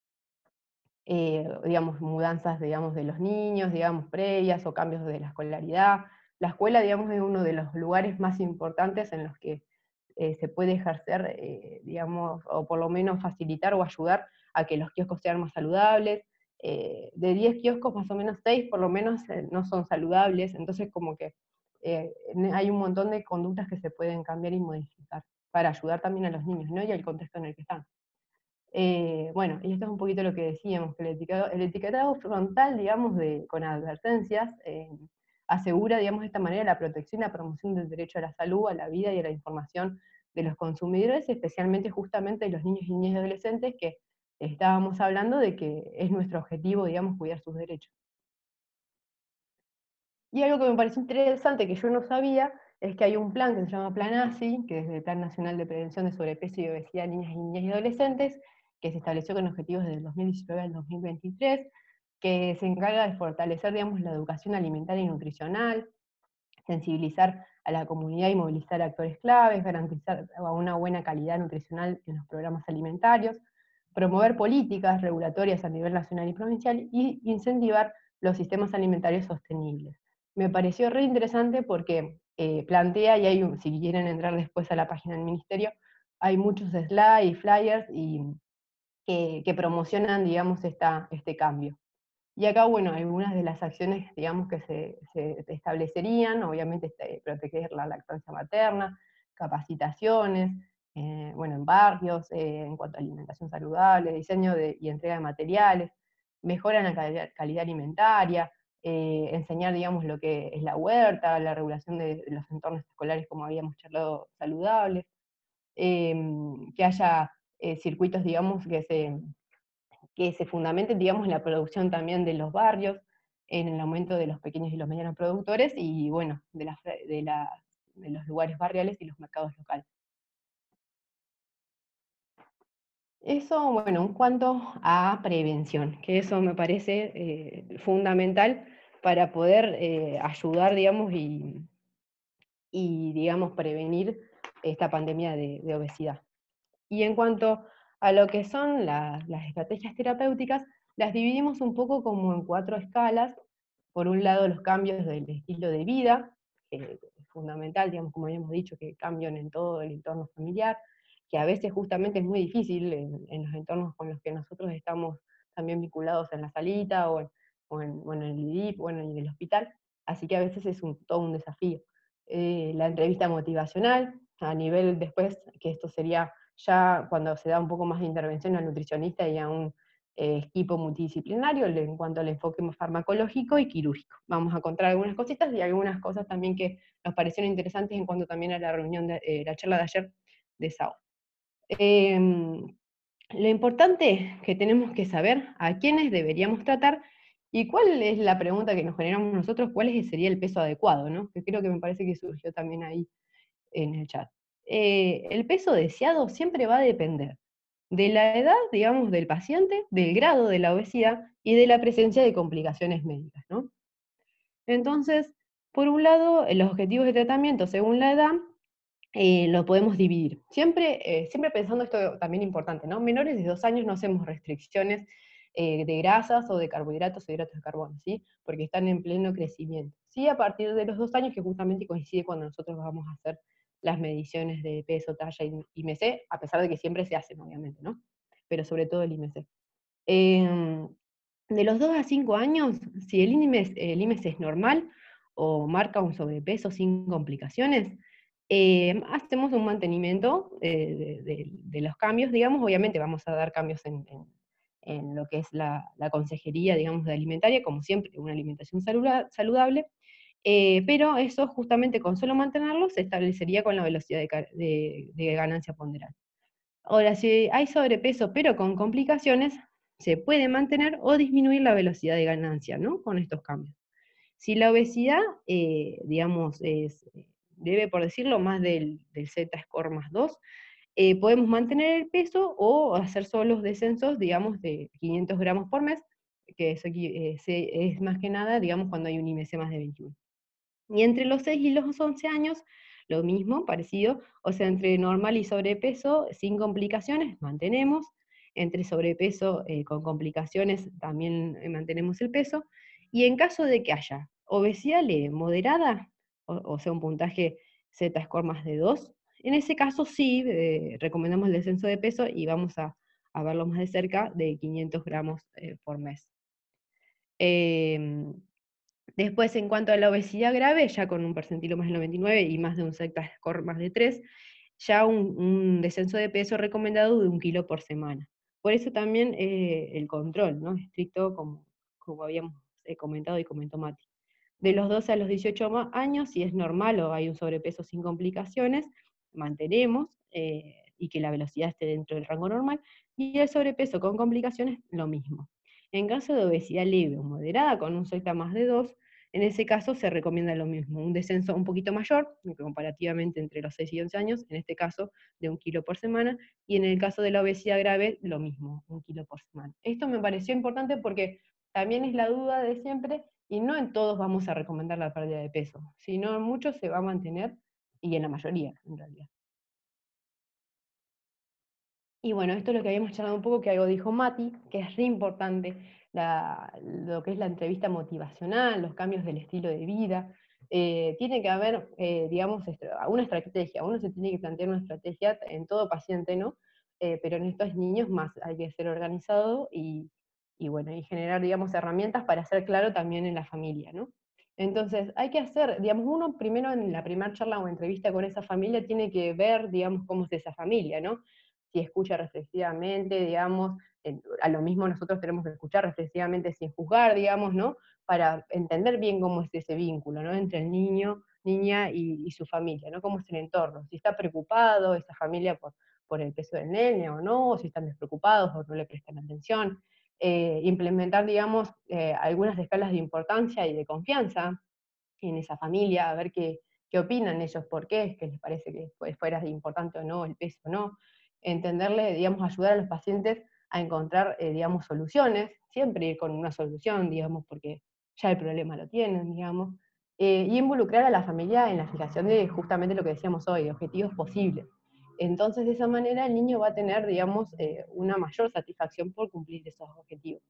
Eh, digamos, mudanzas, digamos, de los niños, digamos, previas o cambios de la escolaridad. La escuela, digamos, es uno de los lugares más importantes en los que eh, se puede ejercer, eh, digamos, o por lo menos facilitar o ayudar a que los kioscos sean más saludables. Eh, de diez kioscos, más o menos seis por lo menos eh, no son saludables, entonces como que eh, hay un montón de conductas que se pueden cambiar y modificar para ayudar también a los niños, ¿no? Y al contexto en el que están. Eh, bueno, y esto es un poquito lo que decíamos, que el etiquetado, el etiquetado frontal, digamos, de, con advertencias, eh, asegura, digamos, de esta manera la protección y la promoción del derecho a la salud, a la vida y a la información de los consumidores, especialmente justamente de los niños y niñas y adolescentes, que estábamos hablando de que es nuestro objetivo, digamos, cuidar sus derechos. Y algo que me pareció interesante, que yo no sabía, es que hay un plan que se llama Plan A S I, que es el Plan Nacional de Prevención de Sobrepeso y Obesidad en Niñas y Niñas y Adolescentes, que se estableció con objetivos desde el dos mil diecinueve al dos mil veintitrés, que se encarga de fortalecer, digamos, la educación alimentaria y nutricional, sensibilizar a la comunidad y movilizar actores claves, garantizar una buena calidad nutricional en los programas alimentarios, promover políticas regulatorias a nivel nacional y provincial, y incentivar los sistemas alimentarios sostenibles. Me pareció re interesante porque eh, plantea, y hay, si quieren entrar después a la página del ministerio, hay muchos slides, flyers, y, que, que promocionan, digamos, esta, este cambio. Y acá, bueno, algunas de las acciones, digamos, que se, se establecerían, obviamente este, proteger la lactancia materna, capacitaciones, eh, bueno, en barrios, eh, en cuanto a alimentación saludable, diseño de, y entrega de materiales, mejora en la calidad, calidad alimentaria, eh, enseñar, digamos, lo que es la huerta, la regulación de, de los entornos escolares, como habíamos charlado, saludables, eh, que haya eh, circuitos, digamos, que se que se fundamenten, digamos, en la producción también de los barrios, en el aumento de los pequeños y los medianos productores, y bueno, de, la, de, la, de los lugares barriales y los mercados locales. Eso, bueno, en cuanto a prevención, que eso me parece eh, fundamental para poder eh, ayudar, digamos, y, y, digamos, prevenir esta pandemia de, de obesidad. Y en cuanto a lo que son la, las estrategias terapéuticas, las dividimos un poco como en cuatro escalas. Por un lado, los cambios del estilo de vida, que es fundamental, digamos, como habíamos dicho, que cambian en todo el entorno familiar, que a veces justamente es muy difícil en, en los entornos con los que nosotros estamos también vinculados en la salita o en, o en, o en el I D I P, bueno, y en el hospital, así que a veces es un, todo un desafío. Eh, la entrevista motivacional, a nivel después, que esto sería ya cuando se da un poco más de intervención al nutricionista y a un eh, equipo multidisciplinario en cuanto al enfoque farmacológico y quirúrgico. Vamos a encontrar algunas cositas y algunas cosas también que nos parecieron interesantes en cuanto también a la reunión, de eh, la charla de ayer de S A O. Eh, lo importante que tenemos que saber a quiénes deberíamos tratar y cuál es la pregunta que nos generamos nosotros, cuál sería el peso adecuado, ¿no? Que creo que me parece que surgió también ahí en el chat. Eh, el peso deseado siempre va a depender de la edad, digamos, del paciente, del grado de la obesidad y de la presencia de complicaciones médicas, ¿no? Entonces, Por un lado, los objetivos de tratamiento según la edad, eh, lo podemos dividir. Siempre, eh, siempre pensando esto también importante, ¿no? Menores de dos años no hacemos restricciones eh, de grasas o de carbohidratos o hidratos de carbono, ¿sí? Porque están en pleno crecimiento. Sí, a partir de los dos años, que justamente coincide cuando nosotros vamos a hacer las mediciones de peso, talla y I M C, a pesar de que siempre se hacen, obviamente, ¿no? Pero sobre todo el I M C. Eh, de los dos a cinco años, si el I M C, el I M C es normal o marca un sobrepeso sin complicaciones, eh, hacemos un mantenimiento eh, de, de, de, los cambios, digamos, obviamente vamos a dar cambios en, en, en lo que es la, la, consejería, digamos, de alimentaria, como siempre, una alimentación saludable, eh, pero eso justamente con solo mantenerlo se establecería con la velocidad de, de, de ganancia ponderal. Ahora, si hay sobrepeso pero con complicaciones, se puede mantener o disminuir la velocidad de ganancia, ¿no? Con estos cambios. Si la obesidad, eh, digamos, es, debe, por decirlo, más del, del Z-score más dos, eh, podemos mantener el peso o hacer solos descensos, digamos, de quinientos gramos por mes, que eso aquí, eh, se, es más que nada, digamos, cuando hay un I M C más de veintiuno. Y entre los seis y los once años, lo mismo, parecido, o sea, entre normal y sobrepeso, sin complicaciones, mantenemos. Entre sobrepeso eh, con complicaciones, también eh, mantenemos el peso. Y en caso de que haya obesidad leve moderada, o, o sea, un puntaje Z-score más de dos, en ese caso sí, eh, recomendamos el descenso de peso y vamos a, a verlo más de cerca, de quinientos gramos eh, por mes. Eh, Después, en cuanto a la obesidad grave, ya con un percentilo más del noventa y nueve y más de un Z-score más de tres, ya un, un descenso de peso recomendado de un kilo por semana. Por eso también eh, el control, ¿no? Estricto, como, como habíamos eh, comentado y comentó Mati. De los doce a los dieciocho años, si es normal o hay un sobrepeso sin complicaciones, mantenemos eh, y que la velocidad esté dentro del rango normal, y el sobrepeso con complicaciones, lo mismo. En caso de obesidad leve o moderada con un Z más de dos, en ese caso se recomienda lo mismo, un descenso un poquito mayor, comparativamente entre los seis y once años, en este caso de un kilo por semana, y en el caso de la obesidad grave, lo mismo, un kilo por semana. Esto me pareció importante porque también es la duda de siempre, y no en todos vamos a recomendar la pérdida de peso, sino en muchos se va a mantener, y en la mayoría, en realidad. Y bueno, esto es lo que habíamos charlado un poco, que algo dijo Mati, que es re importante, la, lo que es la entrevista motivacional, los cambios del estilo de vida. Eh, tiene que haber, eh, digamos, una estrategia, uno se tiene que plantear una estrategia en todo paciente, ¿no? Eh, pero en estos niños más hay que ser organizado y, y, bueno, y generar, digamos, herramientas para ser claro también en la familia, ¿no? Entonces, hay que hacer, digamos, uno primero en la primera charla o entrevista con esa familia tiene que ver, digamos, cómo es esa familia, ¿no? Si escucha reflexivamente, digamos, a lo mismo nosotros tenemos que escuchar reflexivamente sin juzgar, digamos, ¿no? Para entender bien cómo es ese vínculo, ¿no? Entre el niño, niña y, y su familia, ¿no? Cómo es el entorno, si está preocupado esa familia por, por el peso del nene o no, o si están despreocupados o no le prestan atención. Eh, implementar, digamos, eh, algunas escalas de importancia y de confianza en esa familia, a ver qué, qué opinan ellos, por qué, qué les parece que fuera importante o no el peso o no. Entenderle, digamos, ayudar a los pacientes a encontrar, eh, digamos, soluciones, siempre ir con una solución, digamos, porque ya el problema lo tienen, digamos, eh, y involucrar a la familia en la fijación de justamente lo que decíamos hoy, de objetivos posibles. Entonces, de esa manera, el niño va a tener, digamos, eh, una mayor satisfacción por cumplir esos objetivos.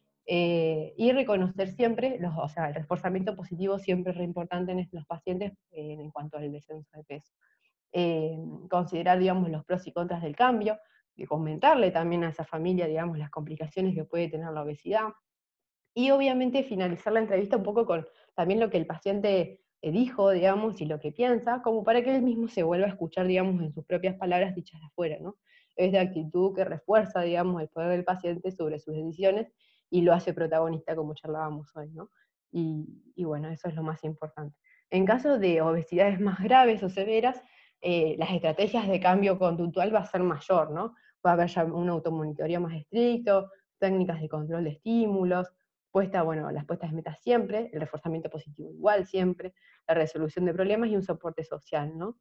Eh, y reconocer siempre, los, o sea, el reforzamiento positivo siempre es re importante en los pacientes eh, en cuanto al descenso de peso. Eh, considerar, digamos, los pros y contras del cambio, y comentarle también a esa familia, digamos, las complicaciones que puede tener la obesidad, y obviamente finalizar la entrevista un poco con también lo que el paciente eh, dijo, digamos, y lo que piensa, como para que él mismo se vuelva a escuchar, digamos, en sus propias palabras dichas de afuera, ¿no? Es de actitud que refuerza, digamos, el poder del paciente sobre sus decisiones y lo hace protagonista, como charlábamos hoy, ¿no? Y, y bueno, eso es lo más importante. En caso de obesidades más graves o severas, eh, las estrategias de cambio conductual va a ser mayor, ¿no? Va a haber ya un automonitoreo más estricto, técnicas de control de estímulos, puesta, bueno, las puestas de metas siempre, el reforzamiento positivo igual siempre, la resolución de problemas y un soporte social, ¿no?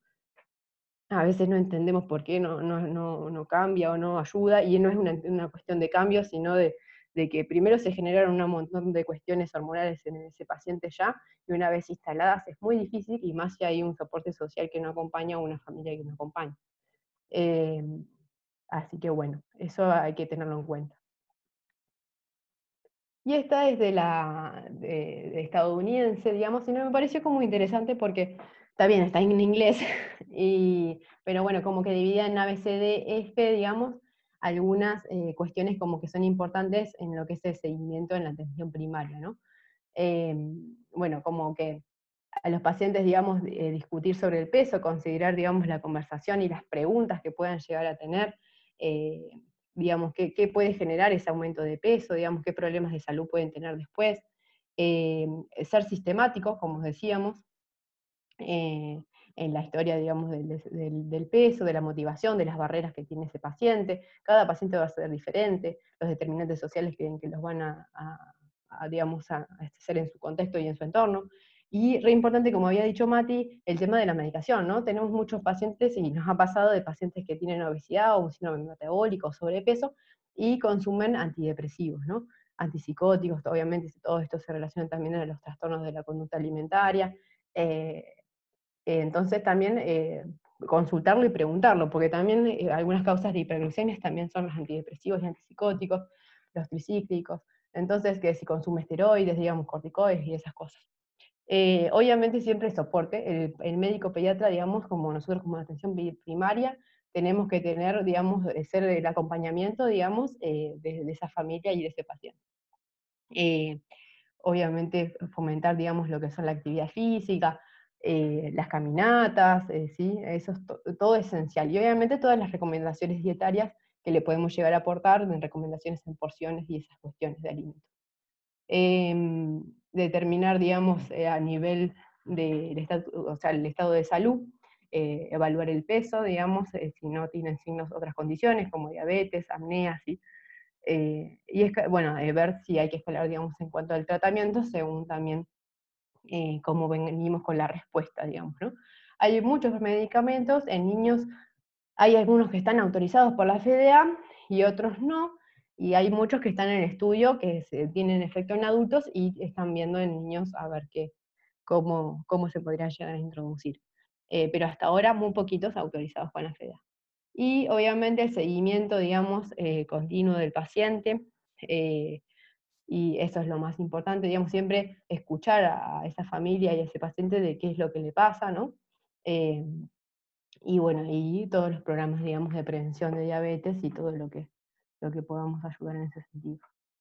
A veces no entendemos por qué no, no, no, no cambia o no ayuda, y no es una, una cuestión de cambio, sino de, de que primero se generaron un montón de cuestiones hormonales en ese paciente ya, y una vez instaladas es muy difícil, y más si hay un soporte social que no acompaña o una familia que no acompaña. Eh, así que bueno, eso hay que tenerlo en cuenta. Y esta es de la de, de estadounidense, digamos, y no me pareció como interesante porque está bien, está en inglés, y, pero bueno, como que dividía en A B C D F, digamos, algunas eh, cuestiones como que son importantes en lo que es el seguimiento en la atención primaria, ¿no? Eh, bueno, como que a los pacientes, digamos, eh, discutir sobre el peso, considerar, digamos, la conversación y las preguntas que puedan llegar a tener, eh, digamos, qué, qué puede generar ese aumento de peso, digamos, qué problemas de salud pueden tener después, eh, ser sistemáticos, como decíamos, eh, en la historia, digamos, del, del, del peso, de la motivación, de las barreras que tiene ese paciente. Cada paciente va a ser diferente, los determinantes sociales que, que los van a, a, a digamos, a, a ser en su contexto y en su entorno. Y re importante, como había dicho Mati, el tema de la medicación, ¿no? Tenemos muchos pacientes, y nos ha pasado de pacientes que tienen obesidad o un síndrome metabólico o sobrepeso, y consumen antidepresivos, ¿no? Antipsicóticos, obviamente todo esto se relaciona también a los trastornos de la conducta alimentaria. Eh, entonces también eh, consultarlo y preguntarlo, porque también eh, algunas causas de hiperglucemias también son los antidepresivos y antipsicóticos, los tricíclicos, entonces que si consume esteroides, digamos, corticoides y esas cosas. Eh, obviamente siempre soporte, el, el médico pediatra, digamos, como nosotros como atención primaria, tenemos que tener, digamos, ser el acompañamiento, digamos, eh, de, de esa familia y de ese paciente. Eh, obviamente fomentar, digamos, lo que son la actividad física, eh, las caminatas, eh, ¿sí? Eso es to todo esencial. Y obviamente todas las recomendaciones dietarias que le podemos llegar a aportar, en recomendaciones en porciones y esas cuestiones de alimentos. Eh, determinar, digamos, eh, a nivel del estado, o sea, el estado de salud, eh, evaluar el peso, digamos, eh, si no tienen signos otras condiciones como diabetes, apnea, ¿sí? Eh, y es que, bueno, eh, ver si hay que escalar, digamos, en cuanto al tratamiento, según también eh, cómo venimos con la respuesta, digamos, ¿no? Hay muchos medicamentos, en niños hay algunos que están autorizados por la F D A y otros no, y hay muchos que están en estudio que se, tienen efecto en adultos y están viendo en niños a ver qué, cómo, cómo se podría llegar a introducir. Eh, pero hasta ahora muy poquitos autorizados con la F D A. Y obviamente el seguimiento, digamos, eh, continuo del paciente, eh, y eso es lo más importante, digamos, siempre escuchar a esa familia y a ese paciente de qué es lo que le pasa, ¿no? Eh, y bueno, y todos los programas, digamos, de prevención de diabetes y todo lo que, lo que podamos ayudar en ese sentido.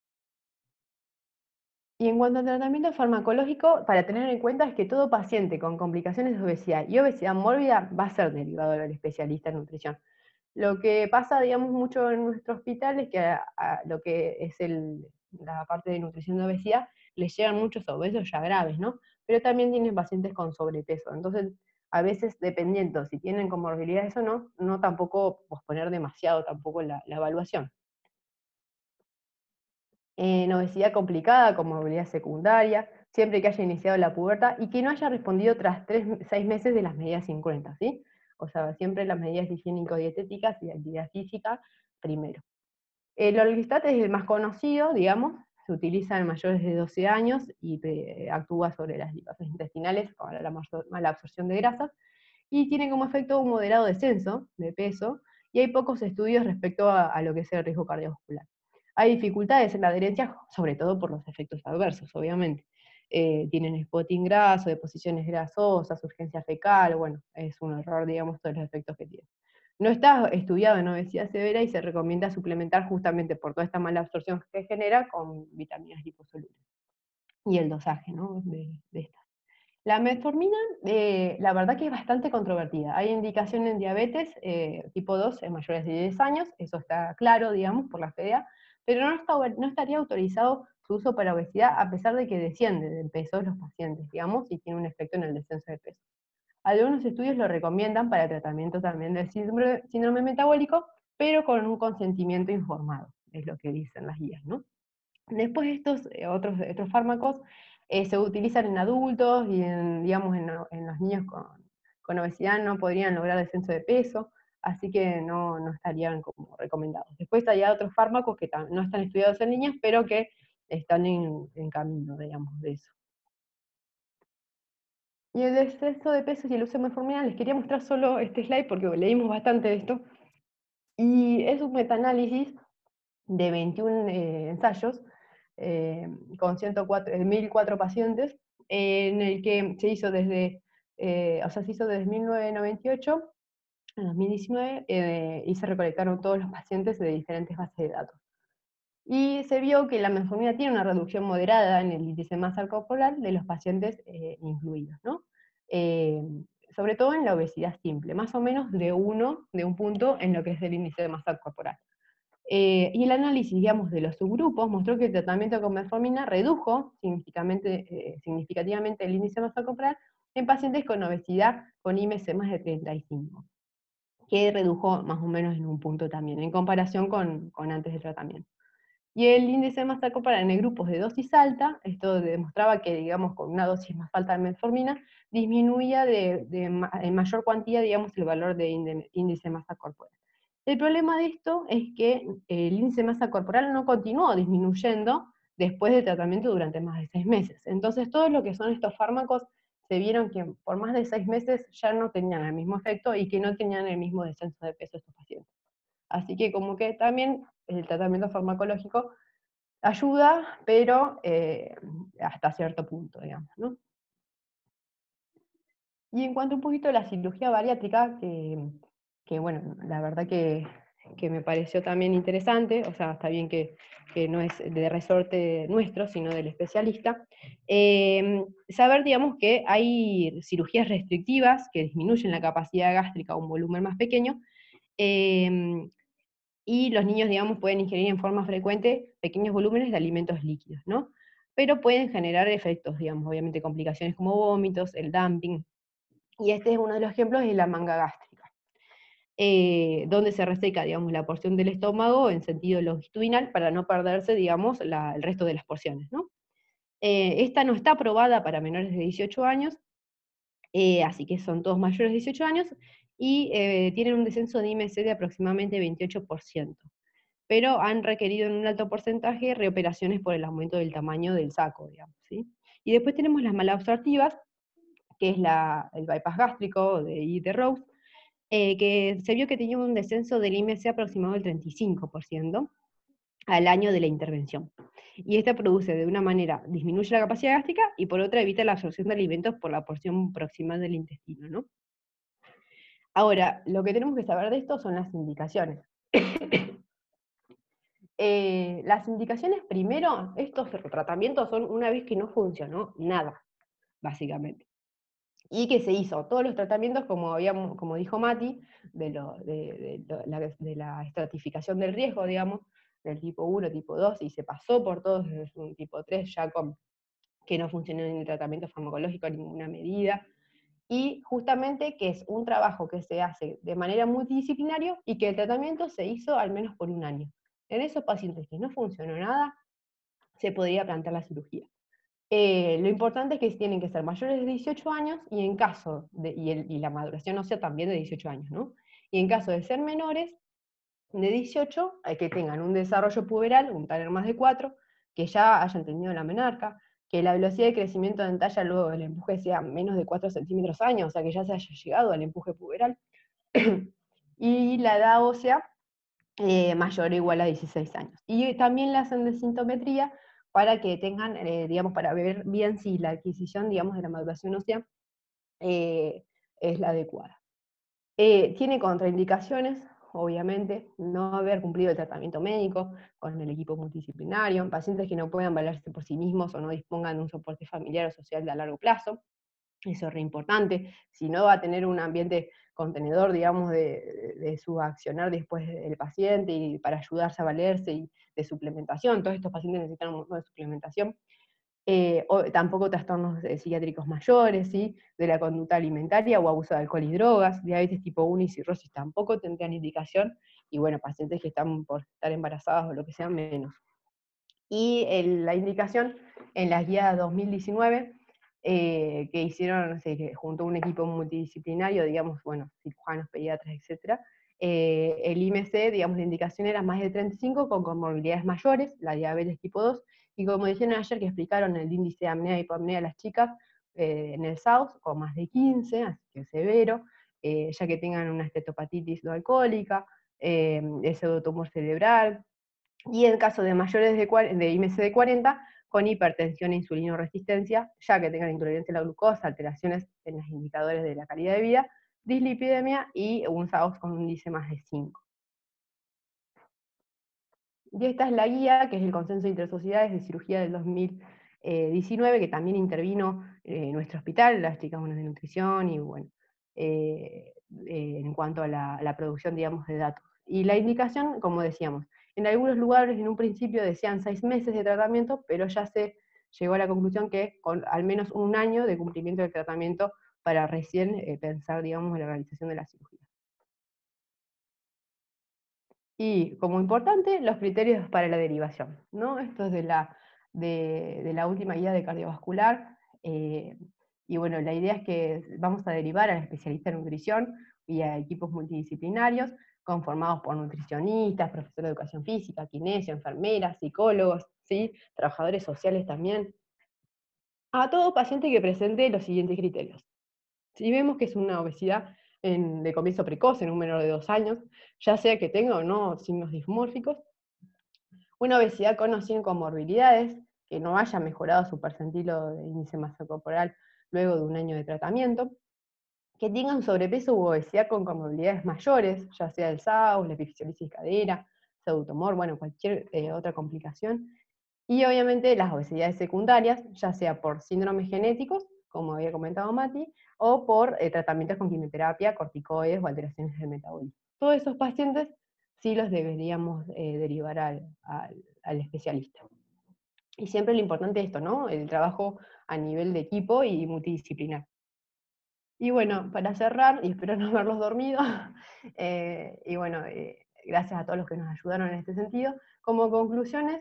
Y en cuanto al tratamiento farmacológico, para tener en cuenta es que todo paciente con complicaciones de obesidad y obesidad mórbida va a ser derivado al especialista en nutrición. Lo que pasa, digamos, mucho en nuestro hospital es que a, a lo que es el, la parte de nutrición de obesidad, les llegan muchos obesos ya graves, ¿no? Pero también tienen pacientes con sobrepeso. Entonces, a veces, dependiendo si tienen comorbilidades o no, no tampoco posponer demasiado tampoco la, la evaluación. En obesidad complicada, comorbilidad secundaria, siempre que haya iniciado la pubertad y que no haya respondido tras tres, seis meses de las medidas cincuenta, ¿sí? O sea, siempre las medidas higiénico-dietéticas y de actividad física primero. El orlistat es el más conocido, digamos, se utiliza en mayores de doce años y eh, actúa sobre las lipasas intestinales para la mala absorción de grasas, y tiene como efecto un moderado descenso de peso, y hay pocos estudios respecto a, a lo que es el riesgo cardiovascular. Hay dificultades en la adherencia, sobre todo por los efectos adversos, obviamente. Eh, tienen spotting graso, deposiciones grasosas, urgencia fecal, bueno, es un error, digamos, todos los efectos que tiene. No está estudiado en obesidad severa y se recomienda suplementar justamente por toda esta mala absorción que genera con vitaminas liposolubles. Y el dosaje, ¿no?, de, de estas. La metformina, eh, la verdad que es bastante controvertida. Hay indicación en diabetes eh, tipo dos en mayores de diez años, eso está claro, digamos, por la F D A, pero no, está, no estaría autorizado su uso para obesidad a pesar de que desciende de peso los pacientes, digamos, y tiene un efecto en el descenso de peso. Algunos estudios lo recomiendan para tratamiento también del síndrome, síndrome metabólico, pero con un consentimiento informado, es lo que dicen las guías, ¿no? Después estos eh, otros, otros fármacos eh, se utilizan en adultos y en, digamos, en, en los niños con, con obesidad no podrían lograr descenso de peso. así que no, no estarían como recomendados. Después hay otros fármacos que no están estudiados en niñas, pero que están en, en camino, digamos, de eso. Y el exceso de peso y el uso de metformina, les quería mostrar solo este slide porque leímos bastante de esto, y es un metaanálisis de veintiún eh, ensayos, eh, con ciento cuatro, mil cuatro pacientes, eh, en el que se hizo desde, eh, o sea, se hizo desde mil novecientos noventa y ocho a dos mil diecinueve, eh, y se recolectaron todos los pacientes de diferentes bases de datos. Y se vio que la metformina tiene una reducción moderada en el índice de masa corporal de los pacientes eh, incluidos, ¿no? Eh, sobre todo en la obesidad simple, más o menos de uno, de un punto en lo que es el índice de masa corporal. Eh, y el análisis, digamos, de los subgrupos mostró que el tratamiento con metformina redujo significativamente, eh, significativamente el índice de masa corporal en pacientes con obesidad con I M C más de treinta y cinco, que redujo más o menos en un punto también, en comparación con, con antes del tratamiento. Y el índice de masa corporal en grupos de dosis alta, esto demostraba que, digamos, con una dosis más alta de metformina, disminuía de, de, en mayor cuantía, digamos, el valor de índice de masa corporal. El problema de esto es que el índice de masa corporal no continuó disminuyendo después del tratamiento durante más de seis meses. Entonces, todo lo que son estos fármacos se vieron que por más de seis meses ya no tenían el mismo efecto y que no tenían el mismo descenso de peso estos pacientes. Así que como que también el tratamiento farmacológico ayuda, pero eh, hasta cierto punto, digamos, ¿no? Y en cuanto un poquito a la cirugía bariátrica, que, que bueno, la verdad que, que me pareció también interesante, o sea, está bien que, que no es de resorte nuestro, sino del especialista, eh, saber, digamos, que hay cirugías restrictivas que disminuyen la capacidad gástrica a un volumen más pequeño, eh, y los niños, digamos, pueden ingerir en forma frecuente pequeños volúmenes de alimentos líquidos, ¿no? Pero pueden generar efectos, digamos, obviamente complicaciones como vómitos, el dumping, y este es uno de los ejemplos de la manga gástrica, eh, donde se reseca, digamos, la porción del estómago en sentido longitudinal para no perderse, digamos, la, el resto de las porciones, ¿no? Eh, esta no está aprobada para menores de dieciocho años, eh, así que son todos mayores de dieciocho años, y eh, tienen un descenso de I M C de aproximadamente veintiocho por ciento. Pero han requerido en un alto porcentaje reoperaciones por el aumento del tamaño del saco, digamos, ¿sí? Y después tenemos las malabsortivas, que es la, el bypass gástrico de, y de Rose, eh, que se vio que tenía un descenso del I M C aproximado del treinta y cinco por ciento al año de la intervención. Y esta produce de una manera, disminuye la capacidad gástrica, y por otra evita la absorción de alimentos por la porción proximal del intestino, ¿no? Ahora, lo que tenemos que saber de esto son las indicaciones. Eh, las indicaciones, primero, estos tratamientos son una vez que no funcionó nada, básicamente. Y que se hizo todos los tratamientos, como, habíamos, como dijo Mati, de, lo, de, de, de, la, de la estratificación del riesgo, digamos, del tipo uno, tipo dos, y se pasó por todos desde un tipo tres, ya con que no funcionó en el tratamiento farmacológico en ninguna medida, y justamente que es un trabajo que se hace de manera multidisciplinaria y que el tratamiento se hizo al menos por un año. En esos pacientes que no funcionó nada, se podría plantear la cirugía. Eh, lo importante es que tienen que ser mayores de dieciocho años, y en caso de, y, el, y la maduración ósea también de dieciocho años, ¿no? Y en caso de ser menores de dieciocho, hay que tengan un desarrollo puberal, un taller más de cuatro, que ya hayan tenido la menarca, que la velocidad de crecimiento en talla luego del empuje sea menos de cuatro centímetros años, o sea que ya se haya llegado al empuje puberal, y la edad ósea eh, mayor o igual a dieciséis años. Y también le hacen densitometría para que tengan, eh, digamos, para ver bien si la adquisición, digamos, de la maduración ósea eh, es la adecuada. Eh, tiene contraindicaciones, obviamente, no haber cumplido el tratamiento médico con el equipo multidisciplinario, pacientes que no puedan valerse por sí mismos o no dispongan de un soporte familiar o social de a largo plazo. Eso es re importante. Si no, va a tener un ambiente contenedor, digamos, de, de su accionar después del paciente, y para ayudarse a valerse, y de suplementación. Todos estos pacientes necesitan un montón de suplementación. Eh, o tampoco trastornos eh, psiquiátricos mayores, ¿sí? De la conducta alimentaria o abuso de alcohol y drogas, diabetes tipo uno y cirrosis tampoco tendrían indicación, y bueno, pacientes que están por estar embarazadas o lo que sea, menos. Y el, la indicación en la guía dos mil diecinueve, eh, que hicieron, no sé, que junto a un equipo multidisciplinario, digamos, bueno, cirujanos, pediatras, etcétera, eh, el I M C, digamos, la indicación era más de treinta y cinco con comorbilidades mayores, la diabetes tipo dos, y como dijeron ayer que explicaron el índice de apnea y hipopnea de las chicas, eh, en el S A U S, con más de quince, así que severo, eh, ya que tengan una estetopatitis no alcohólica, eh, el pseudotumor cerebral, y en caso de mayores de, de I M C de cuarenta, con hipertensión e insulinoresistencia, ya que tengan intolerancia a la glucosa, alteraciones en los indicadores de la calidad de vida, dislipidemia y un S A O S con un índice más de cinco. Y esta es la guía, que es el Consenso de Intersociedades de Cirugía del dos mil diecinueve, que también intervino en nuestro hospital, las chicas buenas de nutrición, y bueno, eh, eh, en cuanto a la, a la producción, digamos, de datos. Y la indicación, como decíamos, en algunos lugares en un principio decían seis meses de tratamiento, pero ya se llegó a la conclusión que con al menos un año de cumplimiento del tratamiento para recién eh, pensar, digamos, en la realización de la cirugía. Y como importante, los criterios para la derivación, ¿no? Esto es de la, de, de la última guía de cardiovascular, eh, y bueno, la idea es que vamos a derivar al especialista en nutrición y a equipos multidisciplinarios, conformados por nutricionistas, profesores de educación física, kinesio, enfermeras, psicólogos, ¿sí? Trabajadores sociales también, a todo paciente que presente los siguientes criterios. Si vemos que es una obesidad en, de comienzo precoz en un menor de dos años, ya sea que tenga o no signos dismórficos, una obesidad con o sin comorbilidades, que no haya mejorado su percentilo de índice de masa corporal luego de un año de tratamiento, que tengan sobrepeso u obesidad con comorbilidades mayores, ya sea el S A U S, la epifisiolisis cadera, pseudotumor, bueno, cualquier eh, otra complicación, y obviamente las obesidades secundarias, ya sea por síndromes genéticos, como había comentado Mati, o por eh, tratamientos con quimioterapia, corticoides o alteraciones del metabolismo. Todos esos pacientes sí los deberíamos eh, derivar al, al, al especialista. Y siempre lo importante es esto, ¿no? El trabajo a nivel de equipo y multidisciplinar. Y bueno, para cerrar, y espero no haberlos dormido, eh, y bueno, eh, gracias a todos los que nos ayudaron en este sentido, como conclusiones,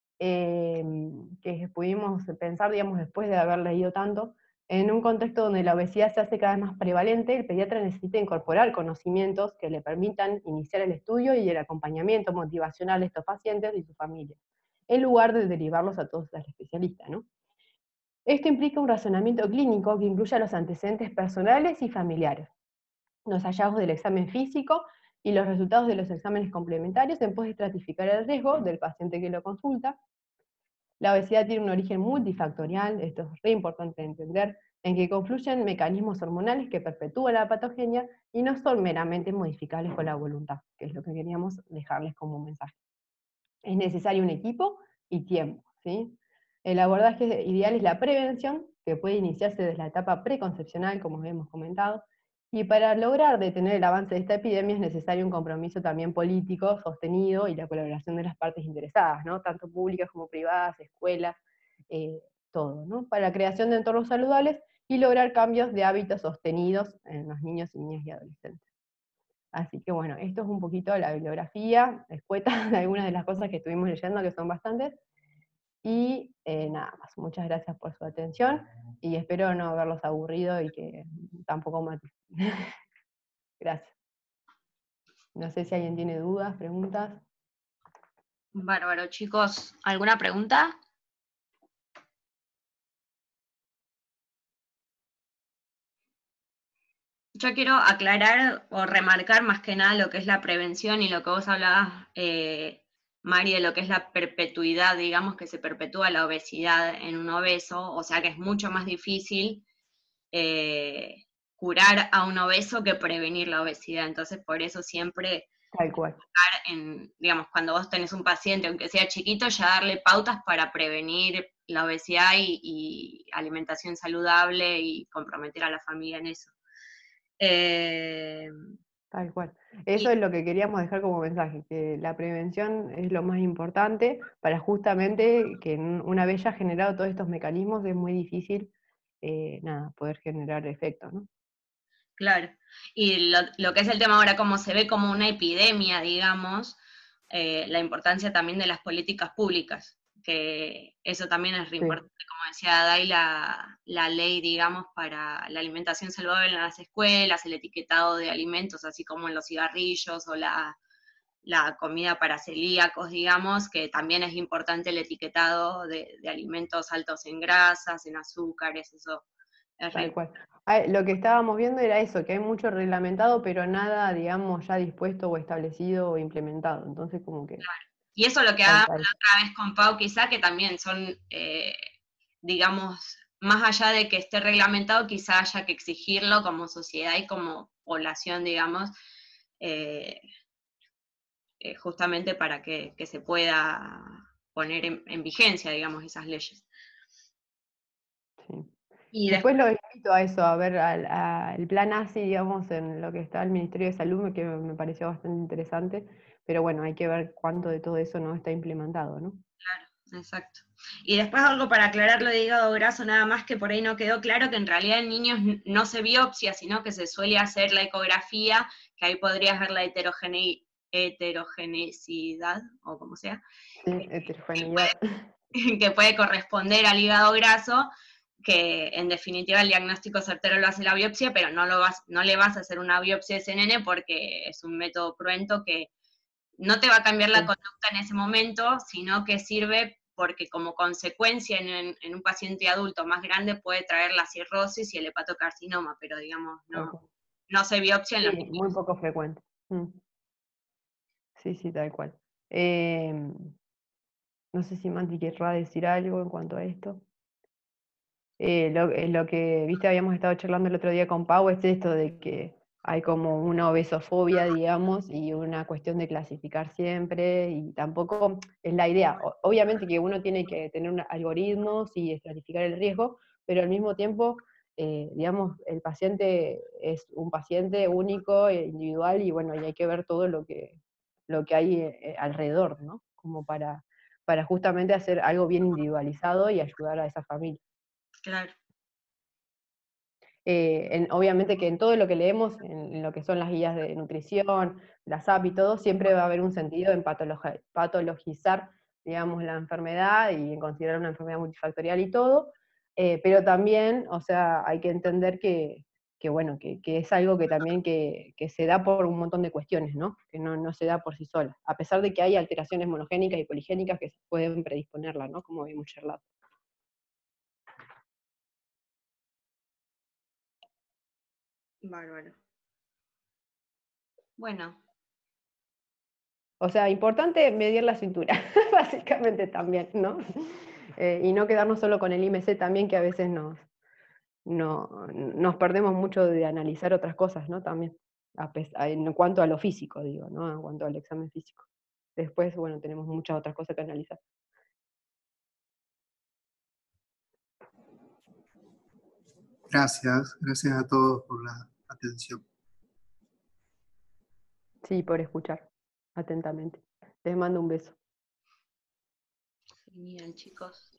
eh, que pudimos pensar, digamos, después de haber leído tanto, en un contexto donde la obesidad se hace cada vez más prevalente, el pediatra necesita incorporar conocimientos que le permitan iniciar el estudio y el acompañamiento motivacional de estos pacientes y sus familias, en lugar de derivarlos a todos los especialistas, ¿no? Esto implica un razonamiento clínico que incluya los antecedentes personales y familiares, los hallazgos del examen físico y los resultados de los exámenes complementarios en pos de estratificar el riesgo del paciente que lo consulta. La obesidad tiene un origen multifactorial, esto es re importante entender, en que confluyen mecanismos hormonales que perpetúan la patogenia y no son meramente modificables con la voluntad, que es lo que queríamos dejarles como un mensaje. Es necesario un equipo y tiempo, ¿sí? El abordaje ideal es la prevención, que puede iniciarse desde la etapa preconcepcional, como hemos comentado, y para lograr detener el avance de esta epidemia es necesario un compromiso también político, sostenido, y la colaboración de las partes interesadas, ¿no? Tanto públicas como privadas, escuelas, eh, todo, ¿no? Para la creación de entornos saludables y lograr cambios de hábitos sostenidos en los niños y niñas y adolescentes. Así que bueno, esto es un poquito la bibliografía escueta de algunas de las cosas que estuvimos leyendo, que son bastantes, y eh, nada más. Muchas gracias por su atención, y espero no haberlos aburrido y que tampoco Mati. Gracias. No sé si alguien tiene dudas, preguntas. Bárbaro, chicos. ¿Alguna pregunta? Yo quiero aclarar o remarcar más que nada lo que es la prevención y lo que vos hablabas, eh, Mari, de lo que es la perpetuidad, digamos que se perpetúa la obesidad en un obeso, o sea que es mucho más difícil eh, curar a un obeso que prevenir la obesidad. Entonces, por eso siempre, Tal cual. en, digamos, cuando vos tenés un paciente, aunque sea chiquito, ya darle pautas para prevenir la obesidad y, y alimentación saludable y comprometer a la familia en eso. Eh, Tal cual. Eso y, es lo que queríamos dejar como mensaje, que la prevención es lo más importante para justamente que una vez ya generado todos estos mecanismos es muy difícil eh, nada, poder generar efectos, ¿no? Claro. Y lo, lo que es el tema ahora, como se ve como una epidemia, digamos, eh, la importancia también de las políticas públicas, que eso también es re Sí. importante, como decía Dai, la, la ley, digamos, para la alimentación saludable en las escuelas, el etiquetado de alimentos, así como en los cigarrillos o la, la comida para celíacos, digamos, que también es importante el etiquetado de, de alimentos altos en grasas, en azúcares, eso es re Tal cual. Ah, lo que estábamos viendo era eso, que hay mucho reglamentado, pero nada, digamos, ya dispuesto o establecido o implementado. Entonces, como que Y eso lo que hablábamos falta la eso. otra vez con Pau, quizá, que también son, eh, digamos, más allá de que esté reglamentado, quizá haya que exigirlo como sociedad y como población, digamos, eh, eh, justamente para que, que se pueda poner en, en vigencia, digamos, esas leyes. Sí. Y Después después, lo invito a eso, a ver al a el plan A S I, digamos, en lo que está el Ministerio de Salud, que me pareció bastante interesante, pero bueno, hay que ver cuánto de todo eso no está implementado, ¿no? exacto. Y después algo para aclarar lo de hígado graso, nada más que por ahí no quedó claro que en realidad en niños no se biopsia, sino que se suele hacer la ecografía, que ahí podrías ver la heterogene heterogeneidad, o como sea, Sí, que, que heterogeneidad. puede, que puede corresponder al hígado graso, que en definitiva el diagnóstico certero lo hace la biopsia, pero no, lo vas, no le vas a hacer una biopsia de ese nene porque es un método cruento que no te va a cambiar la Sí, conducta en ese momento, sino que sirve porque como consecuencia en, en, en un paciente adulto más grande puede traer la cirrosis y el hepatocarcinoma, pero digamos, tal no, cual. no se biopsia en los Sí, niños. muy poco frecuente. Mm. Sí, sí, tal cual. Em, no sé si Manti querrá decir algo en cuanto a esto. Eh, lo, eh, lo que, viste, habíamos estado charlando el otro día con Pau, es esto de que hay como una obesofobia, digamos, y una cuestión de clasificar siempre, y tampoco es la idea. O- obviamente que uno tiene que tener un algoritmos y estratificar el riesgo, pero al mismo tiempo, eh, digamos, el paciente es un paciente único, e individual, y bueno, y hay que ver todo lo que, lo que hay eh, alrededor, ¿no? Como para, para justamente hacer algo bien individualizado y ayudar a esa familia. Claro, Eh, en- obviamente que en todo lo que leemos, en, en lo que son las guías de nutrición, las A P y todo, siempre va a haber un sentido en patologi- patologizar, digamos, la enfermedad y en considerar una enfermedad multifactorial y todo, eh, pero también, o sea, hay que entender que, que bueno, que, que es algo que también que, que se da por un montón de cuestiones, ¿no? Que no, no se da por sí sola, a pesar de que hay alteraciones monogénicas y poligénicas que pueden predisponerla, ¿no? Como habíamos charlado. bárbaro. Bueno, O sea, importante medir la cintura, básicamente también, ¿no? Eh, y no quedarnos solo con el I M C también, que a veces nos, no, nos perdemos mucho de analizar otras cosas, ¿no? También, a pes- a- en cuanto a lo físico, digo, ¿no? En cuanto al examen físico. Después, bueno, tenemos muchas otras cosas que analizar. Gracias, gracias a todos por la atención. Sí, por escuchar atentamente. Les mando un beso. genial, chicos.